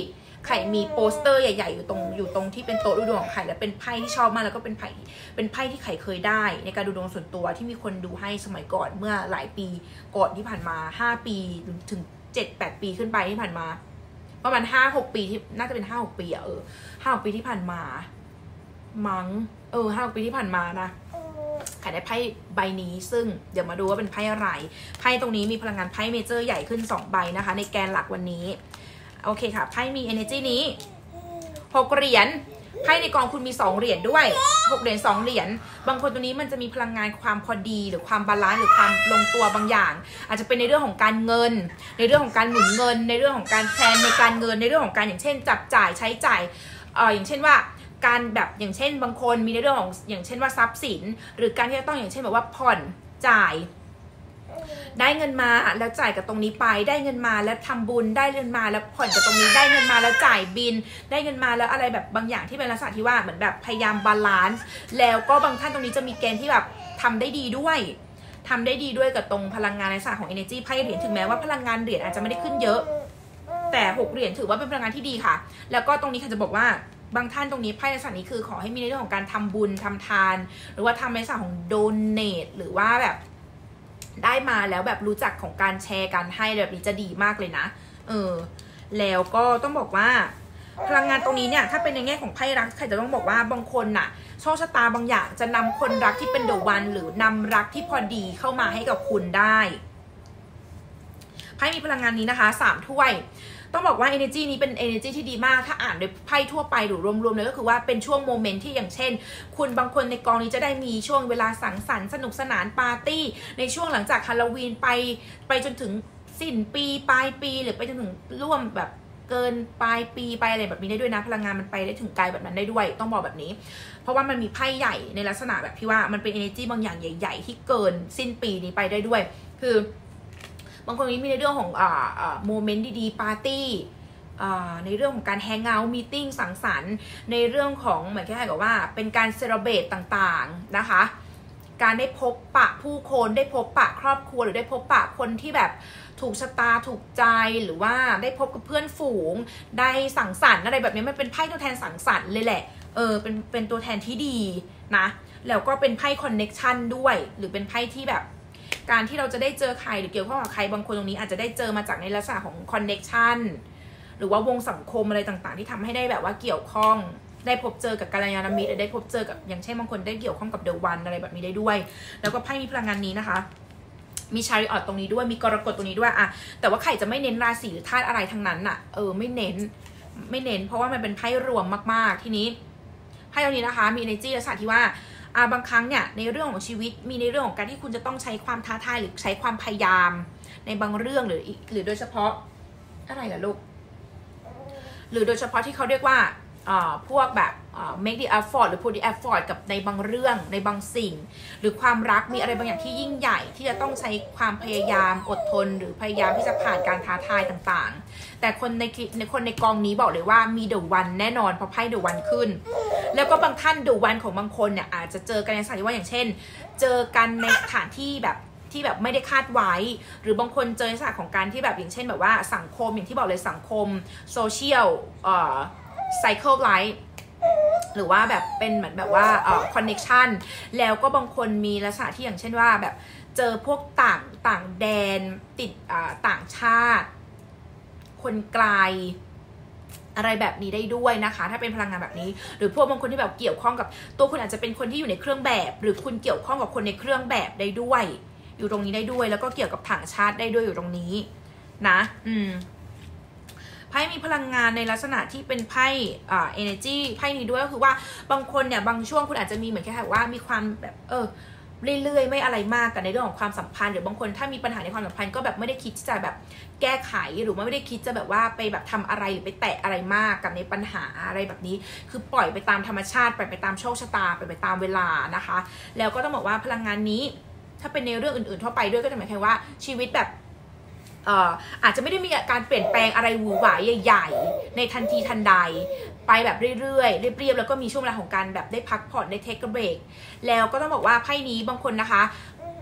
ไข่มีโปสเตอร์ใหญ่ๆอยู่ตรงอยู่ตรงที่เป็นโต๊ะดูดวงของไข่แล้วเป็นไพ่ที่ชอบมากแล้วก็เป็นไพ่เป็นไพ่ที่ไข่เคยได้ในการดูดวงส่วนตัวที่มีคนดูให้สมัยก่อนเมื่อหลายปีก่อนที่ผ่านมาห้าปีถึงเจ็ดแปดปีขึ้นไปที่ผ่านมาประมาณห้าหกปีที่น่าจะเป็นห้าหกปีอะเออห้าหกปีที่ผ่านมามั้งเออห้าหกปีที่ผ่านมานะขายได้ไพ่ใบนี้ซึ่งเดี๋ยวมาดูว่าเป็นไพ่อะไรไพ่ตรงนี้มีพลังงานไพ่เมเจอร์ใหญ่ขึ้นสองใบนะคะในแกนหลักวันนี้โอเคค่ะไพ่มี energy นี้หกเหรียญไพ่ในกองคุณมีสองเหรียญด้วยหกเหรียญสองเหรียญบางคนตัวนี้มันจะมีพลังงานความพอดีหรือความบาลานซ์หรือความลงตัวบางอย่างอาจจะเป็นในเรื่องของการเงินในเรื่องของการหมุนเงินในเรื่องของการแพลนในการเงินในเรื่องของการอย่างเช่นจับจ่ายใช้จ่ายเอ่ออย่างเช่นว่าการแบบอย่างเช่นบางคนมีในเรื่องของอย่างเช่นว่าทรัพย์สินหรือการที่จะต้องอย่างเช่นแบบว่าผ่อนจ่ายได้เงินมาแล้วจ่ายกับตรงนี้ไปได้เงินมาแล้วทำบุญได้เงินมาแล้วผ่อนกับตรงนี้ได้เงินมาแล้วจ่ายบินได้เงินมาแล้วอะไรแบบบางอย่างที่เป็นลักษณะที่ว่าเหมือนแบบพยายามบาลานซ์แล้วก็บางท่านตรงนี้จะมีเกณฑ์ที่แบบทำได้ดีด้วยทำได้ดีด้วยกับตรงพลังงานในศาสตร์ของ energy ไพ่เหรียญถึงแม้ว่าพลังงานเหรียญอาจจะไม่ได้ขึ้นเยอะแต่หกเหรียญถือว่าเป็นพลังงานที่ดีค่ะแล้วก็ตรงนี้ค่ะจะบอกว่าบางท่านตรงนี้ไพ่ในศาสตร์นี้คือขอให้มีในเรื่องของการทำบุญทำทานหรือว่าทำในศาสตร์ของ donate หรือว่าแบบได้มาแล้วแบบรู้จักของการแชร์การให้แบบนี้จะดีมากเลยนะเออแล้วก็ต้องบอกว่าพลังงานตรงนี้เนี่ยถ้าเป็นในแง่ของไพ่รักใครจะต้องบอกว่าบางคนน่ะโชคชะตาบางอย่างจะนำคนรักที่เป็นเดอะวันหรือนำรักที่พอดีเข้ามาให้กับคุณได้ไพ่มีพลังงานนี้นะคะสามถ้วยต้องบอกว่า energy นี้เป็น energy ที่ดีมากถ้าอ่านโดยไพ่ทั่วไปหรือรวมๆเลยก็คือว่าเป็นช่วงโมเมนต์ที่อย่างเช่นคุณบางคนในกองนี้จะได้มีช่วงเวลาสังสรรค์สนุกสนานปาร์ตี้ในช่วงหลังจากฮาโลวีนไปไปจนถึงสิ้นปีปลายปีหรือไปจนถึงร่วมแบบเกินปลายปีไปอะไรแบบนี้ได้ด้วยนะพลังงานมันไปได้ถึงไกลแบบนั้นได้ด้วยต้องบอกแบบนี้เพราะว่ามันมีไพ่ใหญ่ในลักษณะแบบที่ว่ามันเป็น energy บางอย่างใหญ่ๆที่เกินสิ้นปีนี้ไปได้ด้วยคือบางคนนี้มีในเรื่องของอ่าอ่าโมเมนต์ดีๆปาร์ตี้ในเรื่องของการแฮงเอาท์มีติ้งสังสรรค์ในเรื่องของเหมือนแค่กับว่าเป็นการเซเลบเรตต่างๆนะคะการได้พบปะผู้คนได้พบปะครอบครัวหรือได้พบปะคนที่แบบถูกชะตาถูกใจหรือว่าได้พบกับเพื่อนฝูงได้สังสรรค์อะไรแบบนี้มันเป็นไพ่ตัวแทนสังสรรค์เลยแหละเออเป็นเป็นตัวแทนที่ดีนะแล้วก็เป็นไพ่คอนเน็กชันด้วยหรือเป็นไพ่ที่แบบการที่เราจะได้เจอใครหรือเกี่ยวข้องกับใครบางคนตรงนี้อาจจะได้เจอมาจากในลักษณะของคอนเน็กชันหรือว่าวงสังคมอะไรต่างๆที่ทำให้ได้แบบว่าเกี่ยวข้องได้พบเจอกับกัลยาณมิตรได้พบเจอกับอย่างเช่นบางคนได้เกี่ยวข้องกับเดอะวันอะไรแบบนี้ได้ด้วยแล้วก็ไพ่มีพลังงานนี้นะคะมีชาริออตตรงนี้ด้วยมีกรกฎตรงนี้ด้วยอะแต่ว่าใครจะไม่เน้นราศีหรือธาตุอะไรทั้งนั้นอะเออไม่เน้นไม่เน้นเพราะว่ามันเป็นไพ่รวมมากๆทีนี้ไพ่ตรงนี้นะคะมี energy ลักษณะที่ว่าอ่าบางครั้งเนี่ยในเรื่องของชีวิตมีในเรื่องของการที่คุณจะต้องใช้ความท้าทายหรือใช้ความพยายามในบางเรื่องหรือหรือโดยเฉพาะอะไรล่ะลูกหรือโดยเฉพาะที่เขาเรียกว่าพวกแบบ make the effort หรือ put the effort กับในบางเรื่องในบางสิ่งหรือความรักมีอะไรบางอย่างที่ยิ่งใหญ่ที่จะต้องใช้ความพยายามอดทนหรือพยายามที่จะผ่านการท้าทายต่างๆแต่คนในในคนในกองนี้บอกเลยว่ามี the one แน่นอนเพราะไพ่ the one ขึ้นแล้วก็บางท่าน the one ของบางคนเนี่ยอาจจะเจอกันในสถานที่ว่าอย่างเช่นเจอกันในสถานที่แบบที่แบบไม่ได้คาดไว้หรือบางคนเจอในสถานของการที่แบบอย่างเช่นแบบว่าสังคมอย่างที่บอกเลยสังคมโซเชียลเอ่อไซเคิลไลฟ์หรือว่าแบบเป็นเหมือนแบบว่าเอ่อคอนเนคชั่นแล้วก็บางคนมีลักษณะที่อย่างเช่นว่าแบบเจอพวกต่างต่างแดนติดอ่าต่างชาติคนไกลอะไรแบบนี้ได้ด้วยนะคะถ้าเป็นพลังงานแบบนี้หรือพวกบางคนที่แบบเกี่ยวข้องกับตัวคุณอาจจะเป็นคนที่อยู่ในเครื่องแบบหรือคุณเกี่ยวข้องกับคนในเครื่องแบบได้ด้วยอยู่ตรงนี้ได้ด้วยแล้วก็เกี่ยวกับต่างชาติได้ด้วยอยู่ตรงนี้นะอืมไพ่มีพลังงานในลักษณะที่เป็นไพ่อ่า energy ไพ่นี้ด้วยก็คือว่าบางคนเนี่ยบางช่วงคุณอาจจะมีเหมือนแค่ว่ามีความแบบเออเรื่อยๆไม่อะไรมากกันในเรื่องของความสัมพันธ์หรือบางคนถ้ามีปัญหาในความสัมพันธ์ก็แบบไม่ได้คิดที่จะแบบแก้ไขหรือว่าไม่ได้คิดจะแบบว่าไปแบบทำอะไรหรือไปแตะอะไรมากกับในปัญหาอะไรแบบนี้คือปล่อยไปตามธรรมชาติไปไปตามโชคชะตาไปไปตามเวลานะคะแล้วก็ต้องบอกว่าพลังงานนี้ถ้าเป็นในเรื่องอื่นๆทั่วไปด้วยก็จะหมายความว่าชีวิตแบบเอ่ออาจจะไม่ได้มีการเปลี่ยนแปลงอะไรหวือหวาใหญ่ๆในทันทีทันใดไปแบบเรื่อยๆเรียบๆแล้วก็มีช่วงเวลาของการแบบได้พักผ่อนได้เทคเบรกแล้วก็ต้องบอกว่าไพ่นี้บางคนนะคะ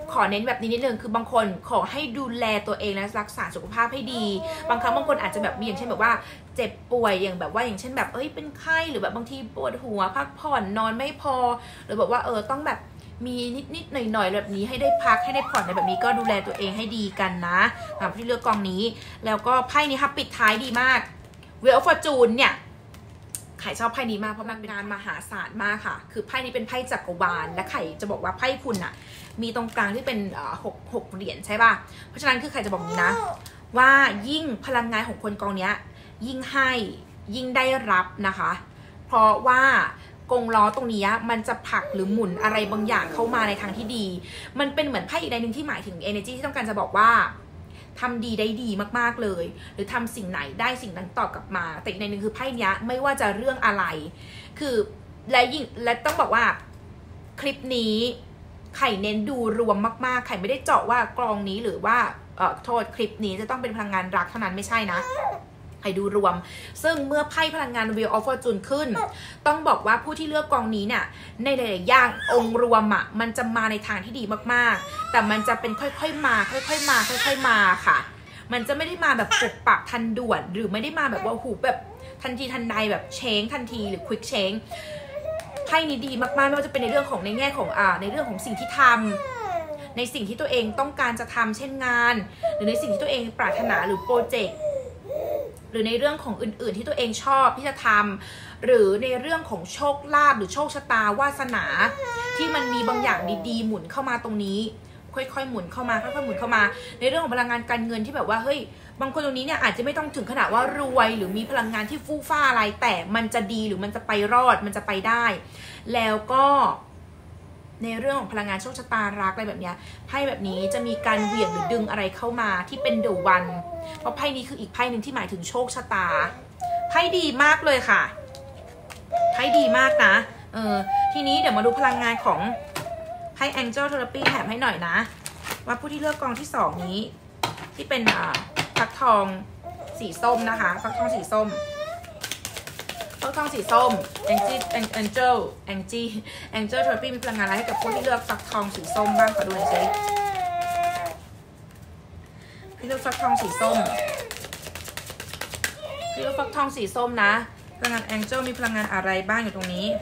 ขอเน้นแบบนี้นิดนึงคือบางคนขอให้ดูแลตัวเองและรักษาสุขภาพให้ดีบางครั้งบางคนอาจจะแบบมีอย่างเช่นแบบว่าเจ็บป่วยอย่างแบบว่าอย่างเช่นแบบเอ้ยเป็นไข้หรือแบบบางทีปวดหัวพักผ่อนนอนไม่พอหรือแบบว่าเออต้องแบบมีนิดๆหน่อยๆแบบนี้ให้ได้พักให้ได้ผ่อนในแบบนี้ก็ดูแลตัวเองให้ดีกันนะสำหรับที่เลือกกองนี้แล้วก็ไพ่นี้ค่ะปิดท้ายดีมาก Wheel of Fortune เนี่ยไข่ชอบไพ่นี้มากเพราะมันเป็นงานมหาศาลมากค่ะคือไพ่นี้เป็นไพ่จักรวาลและไข่จะบอกว่าไพ่คุณอะมีตรงกลางที่เป็นหกหกเหรียญใช่ป่ะเพราะฉะนั้นคือไข่จะบอกนี้นะว่ายิ่งพลังงานของคนกองนี้ยิ่งให้ยิ่งได้รับนะคะเพราะว่ากงล้อตรงนี้มันจะผลักหรือหมุนอะไรบางอย่างเข้ามาในทางที่ดีมันเป็นเหมือนไพ่อีกใดหนึ่งที่หมายถึง energy ที่ต้องการจะบอกว่าทำดีได้ดีมากๆเลยหรือทำสิ่งไหนได้สิ่งนั้นตอบกลับมาแต่อีกในหนึ่งคือไพ่นี้ไม่ว่าจะเรื่องอะไรคือและยิ่งและต้องบอกว่าคลิปนี้ไข่เน้นดูรวมมากๆไข่ไม่ได้เจาะว่ากลองนี้หรือว่าเอ่อโทษคลิปนี้จะต้องเป็นพลังงานรักเท่านั้นไม่ใช่นะไข่ดูรวมซึ่งเมื่อไพ่พลังงาน Wheel of Fortune ขึ้นต้องบอกว่าผู้ที่เลือกกองนี้เนี่ยในหลายๆอย่างองค์รวมอ่ะมันจะมาในทางที่ดีมากๆแต่มันจะเป็นค่อยๆมาค่อยๆมาค่อยๆมาค่ะมันจะไม่ได้มาแบบปุบปับทันด่วนหรือไม่ได้มาแบบว่าหูแบบทันทีทันใดแบบเชงทันทีหรือควิกเชงไพ่นี้ดีมากๆไม่ว่าจะเป็นในเรื่องของในแง่ของอ่าในเรื่องของสิ่งที่ทำในสิ่งที่ตัวเองต้องการจะทำเช่นงานหรือในสิ่งที่ตัวเองปรารถนาหรือโปรเจกต์หรือในเรื่องของอื่นๆที่ตัวเองชอบที่จะทำหรือในเรื่องของโชคลาภหรือโชคชะตาวาสนาที่มันมีบางอย่างดีๆหมุนเข้ามาตรงนี้ค่อยๆหมุนเข้ามาค่อยๆหมุนเข้ามาในเรื่องของพลังงานการเงินที่แบบว่าเฮ้ยบางคนตรงนี้เนี่ยอาจจะไม่ต้องถึงขนาดว่ารวยหรือมีพลังงานที่ฟู่ฟ้าอะไรแต่มันจะดีหรือมันจะไปรอดมันจะไปได้แล้วก็ในเรื่องของพลังงานโชคชะตารักอะไรแบบนี้ไพ่แบบนี้จะมีการเหวี่ยงหรือดึงอะไรเข้ามาที่เป็นเดอะวันเพราะไพ่นี้คืออีกไพ่หนึ่งที่หมายถึงโชคชะตาไพ่ดีมากเลยค่ะไพ่ดีมากนะเออทีนี้เดี๋ยวมาดูพลังงานของไพ่ Angel Therapy แถมให้หน่อยนะว่าผู้ที่เลือกกองที่สองนี้ที่เป็นอ่าฟักทองสีส้มนะคะฟักทองสีส้มฟักทองสีส้ม Angel Angel Angel Angel Therapy มีพลังงานอะไรให้กับผู้ที่เลือกฟักทองสีส้มบ้างขอดูหน่อยสิพี่เลือกฟักทองสีส้มพี่เลือกฟักทองสีส้มนะพลังงาน Angel มีพลังงานอะไรบ้างอยู่ตรงนี้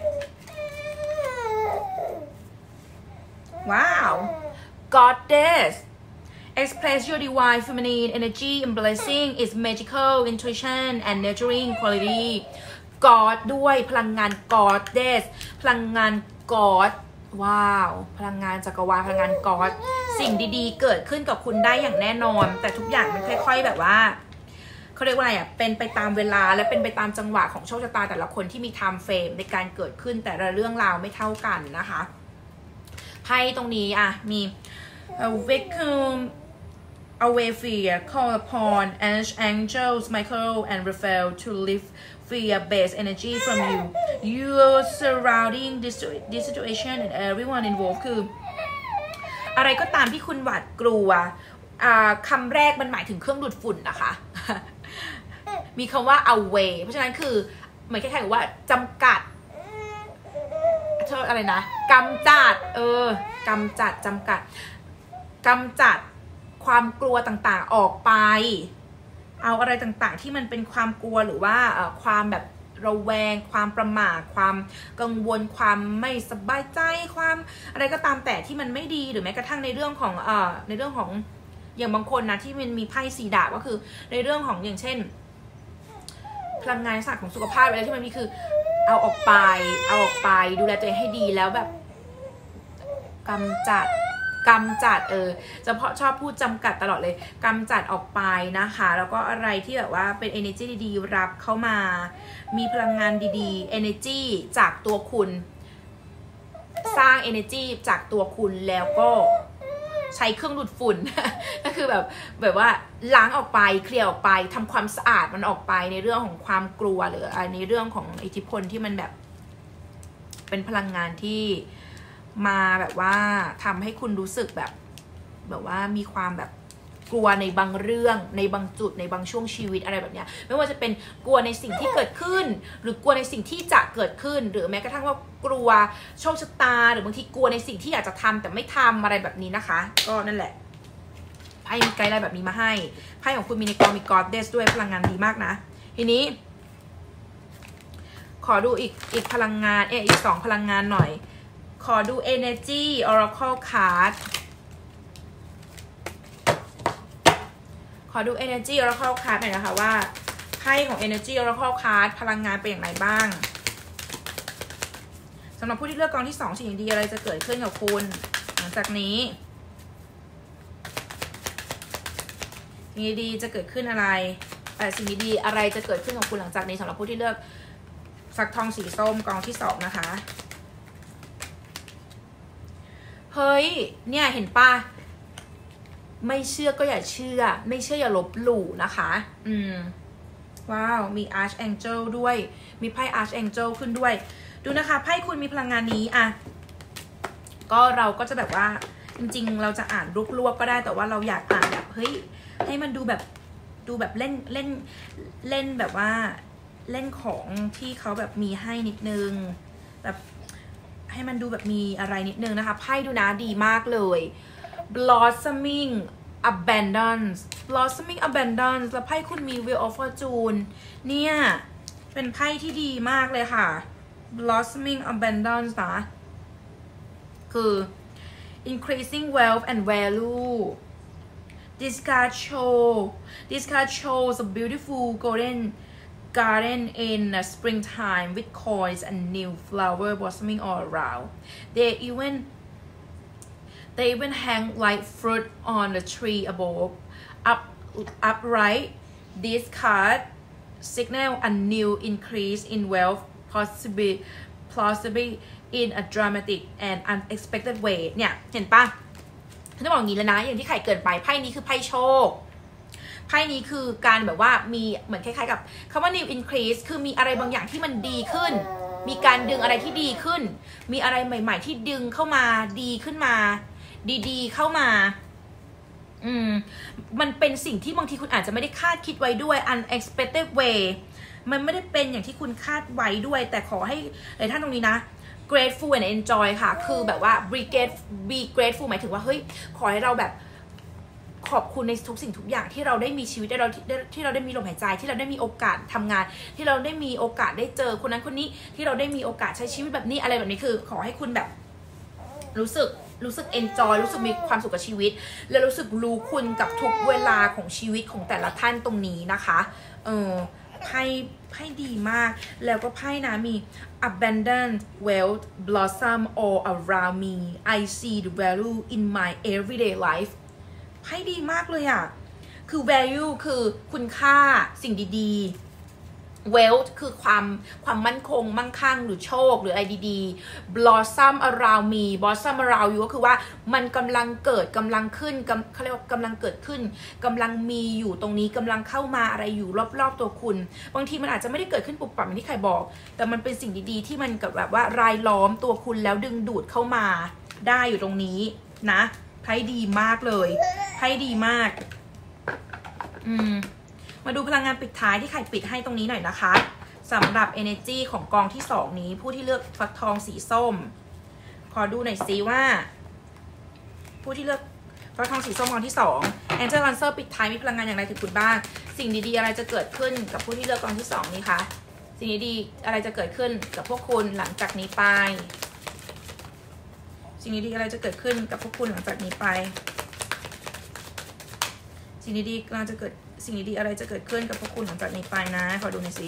ว้าว Goddess express your divine feminine energy embracing its magical intuition and nurturing quality God ด้วยพลังงาน Goddess พลังงาน God ว้าวพลังงานจักรวาลพลังงาน God สิ่งดีๆเกิดขึ้นกับคุณได้อย่างแน่นอนแต่ทุกอย่างมันค่อยๆแบบว่าเขาเรียกว่าอะไรอ่ะเป็นไปตามเวลาและเป็นไปตามจังหวะของโชคชะตาแต่ละคนที่มี time frame ในการเกิดขึ้นแต่ละเรื่องราวไม่เท่ากันนะคะไพ่ตรงนี้อ่ะมี vacuum away fear call upon archangels Michael and Raphael to lift fear-based energy from you you're surrounding this this situation and everyone involved คืออะไรก็ตามที่คุณหวาดกลัวคำแรกมันหมายถึงเครื่องดูดฝุ่นนะคะ มีคำว่า away เพราะฉะนั้นคือเหมือนคล้ายๆกับว่าจำกัดเธออะไรนะกำจัดเออกำจัดจำกัดกำจัดความกลัวต่างๆออกไปเอาอะไรต่างๆที่มันเป็นความกลัวหรือว่าความแบบระแวงความประหม่าความกังวลความไม่สบายใจความอะไรก็ตามแต่ที่มันไม่ดีหรือแม้กระทั่งในเรื่องของเอ่อในเรื่องของอย่างบางคนนะที่มันมีไพ่สีดาบก็คือในเรื่องของอย่างเช่นพลังงานศาสตร์ของสุขภาพอะไรที่มันมีคือเอาออกไปเอาออกไปดูแลตัวเองให้ดีแล้วแบบกำจัดกำจัดเออจะเพาะชอบพูดจำกัดตลอดเลยกำจัดออกไปนะคะแล้วก็อะไรที่แบบว่าเป็น energy ดีๆรับเข้ามามีพลังงานดีๆ energy จากตัวคุณสร้าง energy จากตัวคุณแล้วก็ใช้เครื่องดูดฝุ่น ก็คือแบบแบบว่าล้างออกไปเคลียร์ออกไปทำความสะอาดมันออกไปในเรื่องของความกลัวหรือในเรื่องของอิทธิพลที่มันแบบเป็นพลังงานที่มาแบบว่าทำให้คุณรู้สึกแบบแบบว่ามีความแบบกลัวในบางเรื่องในบางจุดในบางช่วงชีวิตอะไรแบบเนี้ยไม่ว่าจะเป็นกลัวในสิ่งที่เกิดขึ้นหรือกลัวในสิ่งที่จะเกิดขึ้นหรือแม้กระทั่งว่ากลัวโชคชะตาหรือบางทีกลัวในสิ่งที่อยากจะทำแต่ไม่ทำอะไรแบบนี้นะคะก็นั่นแหละไพ่มีไกด์ไลน์แบบนี้มาให้ไพ่ของคุณมีในกองมี Goddess ด้วยพลังงานดีมากนะทีนี้ขอดูอีกอีกพลังงานเอออีกสองพลังงานหน่อยขอดู Energy Oracle Card ขอดู Energy Oracle Card หน่อยนะคะว่าไพ่ของ Energy Oracle Card พลังงานเป็นอย่างไรบ้างสำหรับผู้ที่เลือกกองที่สองสิ่งดีอะไรจะเกิดขึ้นกับคุณหลังจากนี้สิ่งดีจะเกิดขึ้นอะไรแต่สิ่งดีอะไรจะเกิดขึ้นกับคุณหลังจากนี้สำหรับผู้ที่เลือกฟักทองสีส้มกองที่สองนะคะเฮ้ยเนี่ยเห็นป่ะไม่เชื่อก็อย่าเชื่อไม่เชื่ออย่าลบหลู่นะคะอืมว้าวมี Archangel ด้วยมีไพ่ Archangel ขึ้นด้วยดูนะคะไพ่คุณมีพลังงานนี้อะก็เราก็จะแบบว่าจริงๆเราจะอ่านรวบๆก็ได้แต่ว่าเราอยากอ่านแบบเฮ้ยให้มันดูแบบดูแบบเล่นเล่นเล่นแบบว่าเล่นของที่เขาแบบมีให้นิดนึงแบบให้มันดูแบบมีอะไรนิดนึงนะคะไพ่ดูนะดีมากเลย blossoming abundance blossoming abundance แล้วไพ่คุณมี wheel of fortune เนี่ยเป็นไพ่ที่ดีมากเลยค่ะ blossoming abundance นะคือ increasing wealth and value this card show this card shows a beautiful golden garden in uh, springtime with coins and new flower blossoming all around. They even they even hang like fruit on the tree above. Up upright, this card signal a new increase in wealth, possibly possibly in a dramatic and unexpected way. เนี่ยเห็นปะฉันจะบอกอย่างนี้แล้วนะอย่างที่ไข่เกินไปไพ่นี้คือไพ่โชคไพ่นี้คือการแบบว่ามีเหมือนคล้ายๆกับคำว่า new increase คือมีอะไรบางอย่างที่มันดีขึ้นมีการดึงอะไรที่ดีขึ้นมีอะไรใหม่ๆที่ดึงเข้ามาดีขึ้นมาดีๆเข้ามาอืมมันเป็นสิ่งที่บางทีคุณอาจจะไม่ได้คาดคิดไว้ด้วย unexpected way มันไม่ได้เป็นอย่างที่คุณคาดไว้ด้วยแต่ขอให้หลายท่านตรงนี้นะ grateful and enjoy ค่ะคือแบบว่า be grateful be grateful หมายถึงว่าเฮ้ยขอให้เราแบบขอบคุณในทุกสิ่งทุกอย่างที่เราได้มีชีวิตได้เราที่เราได้มีลมหายใจที่เราได้มีโอกาสทำงานที่เราได้มีโอกาสได้เจอคนนั้นคนนี้ที่เราได้มีโอกาสใช้ชีวิตแบบนี้อะไรแบบนี้คือขอให้คุณแบบรู้สึกรู้สึก enjoy รู้สึกมีความสุขกับชีวิตและรู้สึกรู้คุณกับทุกเวลาของชีวิตของแต่ละท่านตรงนี้นะคะเออไพ่ไพ่ดีมากแล้วก็ไพ่นะมี abundant wealth blossom all around me I see the value in my everyday lifeไพ่ดีมากเลยอ่ะคือ value คือคุณค่าสิ่งดีๆ wealth คือความความมั่นคงมั่งคั่งหรือโชคหรืออะไรดีๆ blossom around me blossom around you ก็คือว่ามันกำลังเกิดกำลังขึ้นเขาเรียกว่ากำลังเกิดขึ้นกำลังมีอยู่ตรงนี้กำลังเข้ามาอะไรอยู่รอบๆตัวคุณบางทีมันอาจจะไม่ได้เกิดขึ้นปุบปับอย่างที่ใครบอกแต่มันเป็นสิ่งดีๆที่มันกับแบบว่ารายล้อมตัวคุณแล้วดึงดูดเข้ามาได้อยู่ตรงนี้นะไพ่ดีมากเลยไพ่ดีมากอืมมาดูพลังงานปิดท้ายที่ไข่ปิดให้ตรงนี้หน่อยนะคะสำหรับ energy ของกองที่สองนี้ผู้ที่เลือกฟักทองสีส้มขอดูหน่อยซิว่าผู้ที่เลือกฟักทองสีส้มกองที่สอง Angel Answer ปิดท้ายมีพลังงานอย่างไรถึงคุณบ้างสิ่งดีๆอะไรจะเกิดขึ้นกับผู้ที่เลือกกองที่สองนี้คะสิ่งดีๆอะไรจะเกิดขึ้นกับพวกคุณหลังจากนี้ไปสิ่งดีๆอะไรจะเกิดขึ้นกับพวกคุณหลังจากนี้ไปสิ่งดีๆกำลังจะเกิดสิ่งดีๆอะไรจะเกิดขึ้นกับพวกคุณหลังจากนี้ไปนะขอดูหน่อยสิ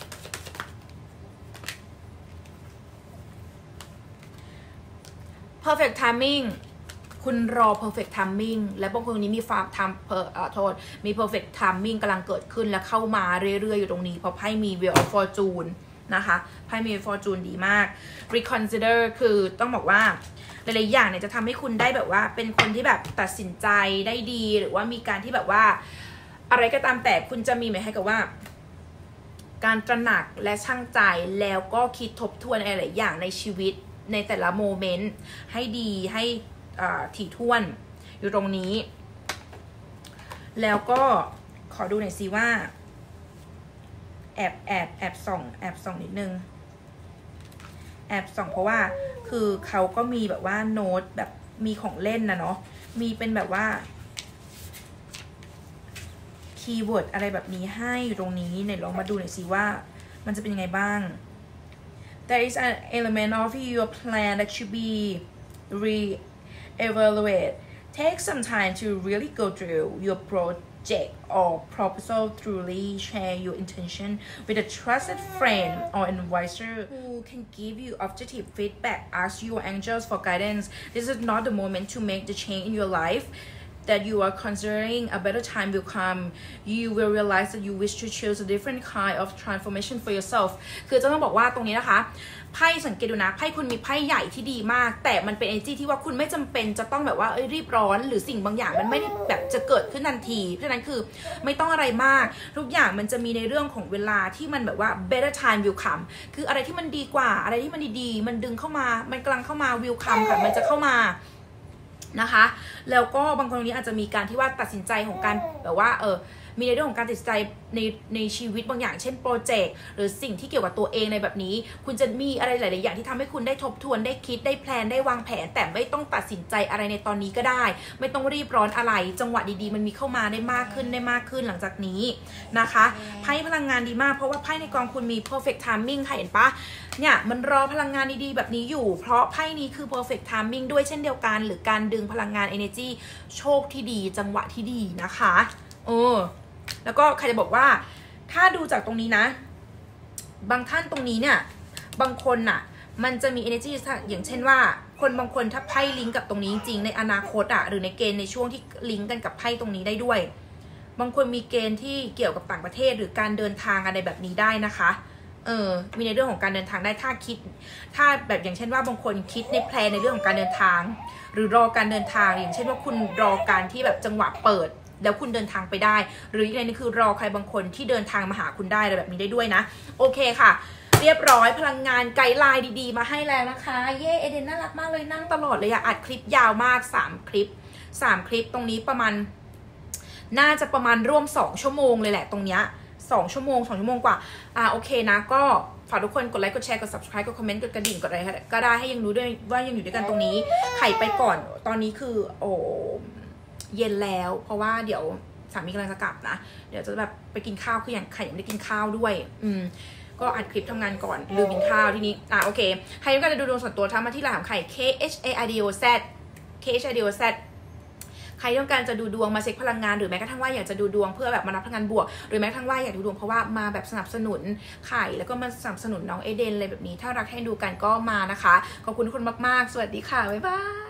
perfect timing คุณรอ perfect timing และบางคนนี้มีความทำเพอโทษมี perfect timing กำลังเกิดขึ้นและเข้ามาเรื่อยๆอยู่ตรงนี้เพราะไพ่มี wheel of fortune นะคะไพ่มี fortune ดีมาก reconsider คือต้องบอกว่าหลายๆอย่างเนี่ยจะทำให้คุณได้แบบว่าเป็นคนที่แบบตัดสินใจได้ดีหรือว่ามีการที่แบบว่าอะไรก็ตามแต่คุณจะมีหมายให้กับว่าการตระหนักและชั่งใจแล้วก็คิดทบทวนอะไรหลายอย่างในชีวิตในแต่ละโมเมนต์ให้ดีให้ถี่ถ้วนอยู่ตรงนี้แล้วก็ขอดูหน่อยสิว่าแอบแอบแอบส่องแอบส่องนิดนึงแอบส่องเพราะว่าคือเขาก็มีแบบว่าโน้ตแบบมีของเล่นนะเนาะมีเป็นแบบว่าคีย์เวิร์ดอะไรแบบนี้ให้อยู่ตรงนี้เนี่ยลองมาดูหน่อยสิว่ามันจะเป็นยังไงบ้าง There is an element of your plan that should be re-evaluated. Take some time to really go through your project or proposal, truly share your intention with a trusted friend or advisor who can give you objective feedback. Ask your angels for guidance. This is not the moment to make the change in your life.that you are considering. A better time will come. You will realize that you wish to choose a different kind of transformation for yourself. คือจะต้องบอกว่าตรงนี้นะคะไพ่สังเกตดูนะไพ่คุณมีไพ่ใหญ่ที่ดีมากแต่มันเป็น energy ที่ว่าคุณไม่จำเป็นจะต้องแบบว่าเอ้ยรีบร้อนหรือสิ่งบางอย่างมันไม่ได้แบบจะเกิดขึ้นทันทีเพราะฉะนั้นคือไม่ต้องอะไรมากทุกอย่างมันจะมีในเรื่องของเวลาที่มันแบบว่า better time will come คืออะไรที่มันดีกว่าอะไรที่มันดีๆมันดึงเข้ามามันกำลังเข้ามา will come ค่ะมันจะเข้ามานะคะแล้วก็บางคนนี้อาจจะมีการที่ว่าตัดสินใจของการแบบว่าเออมีในเรื่องของการตัดสินใจในในชีวิตบางอย่างเช่นโปรเจกต์หรือสิ่งที่เกี่ยวกับตัวเองในแบบนี้คุณจะมีอะไรหลายๆอย่างที่ทำให้คุณได้ทบทวนได้คิดได้แพลนได้วางแผนแต่ไม่ต้องตัดสินใจอะไรในตอนนี้ก็ได้ไม่ต้องรีบร้อนอะไรจังหวะดีๆมันมีเข้ามาได้มากขึ้นได้มากขึ้นหลังจากนี้นะคะไพ่พลังงานดีมากเพราะว่าไพ่ในกองคุณมี perfect timing ค่ะเห็นปะเนี่ยมันรอพลังงานดีๆแบบนี้อยู่เพราะไพ่นี้คือ perfect timing ด้วยเช่นเดียวกันหรือการดึงพลังงาน energy โชคที่ดีจังหวะที่ดีนะคะเออแล้วก็ใครจะบอกว่าถ้าดูจากตรงนี้นะบางท่านตรงนี้เนี่ยบางคนน่ะมันจะมี energy อย่างเช่นว่าคนบางคนถ้าไพ่ลิงก์กับตรงนี้จริงในอนาคตอ่ะหรือในเกณฑ์ในช่วงที่ลิงก์กันกับไพ่ตรงนี้ได้ด้วยบางคนมีเกณฑ์ที่เกี่ยวกับต่างประเทศหรือการเดินทางอะไรแบบนี้ได้นะคะเออมีในเรื่องของการเดินทางได้ถ้าคิดถ้าแบบอย่างเช่นว่าบางคนคิดในแพลนในเรื่องของการเดินทางหรือรอการเดินทางอย่างเช่นว่าคุณรอการที่แบบจังหวะเปิดแล้วคุณเดินทางไปได้หรืออะไรนี่คือรอใครบางคนที่เดินทางมาหาคุณได้อะไรแบบนี้ได้ด้วยนะโอเคค่ะเรียบร้อยพลังงานไกด์ไลน์ดีๆมาให้แล้วนะคะเย่เอเดนน่ารักมากเลยนั่งตลอดเลยอะอัดคลิปยาวมากสามคลิปสามคลิปตรงนี้ประมาณน่าจะประมาณร่วมสองชั่วโมงเลยแหละตรงเนี้ยสองชั่วโมงสองชั่วโมงกว่าอ่าโอเคนะก็ฝากทุกคนกดไลค์กดแชร์กด subscribe กดคอมเมนต์กดกระดิ่งกดอะไรก็ได้ให้ยังรู้ด้วยว่ายังอยู่ด้วยกันตรงนี้ไข่ไปก่อนตอนนี้คือโอ้เย็นแล้วเพราะว่าเดี๋ยวสามีกำลังจะกลับนะเดี๋ยวจะแบบไปกินข้าวคืออย่างไข่ยังไม่ได้กินข้าวด้วยอืมก็อัดคลิปทำงานก่อนลืมกินข้าวที่นี้อ่ะโอเคใครต้องการจะดูดวงส่วนตัวทำมาที่ไลน์ของไข่ K H A I D O Z K H A I D O Z ใครต้องการจะดูดวงมาเช็คพลังงานหรือแม้กระทั่งว่าอยากจะดูดวงเพื่อแบบมารับพลังงานบวกหรือแม้กระทั่งว่าอยากดูดวงเพราะว่ามาแบบสนับสนุนไข่แล้วก็มาสนับสนุนน้องเอเดนอะไรแบบนี้ถ้ารักให้ดูกันก็มานะคะขอบคุณทุกคนมากๆสวัสดีค่ะบ๊ายบาย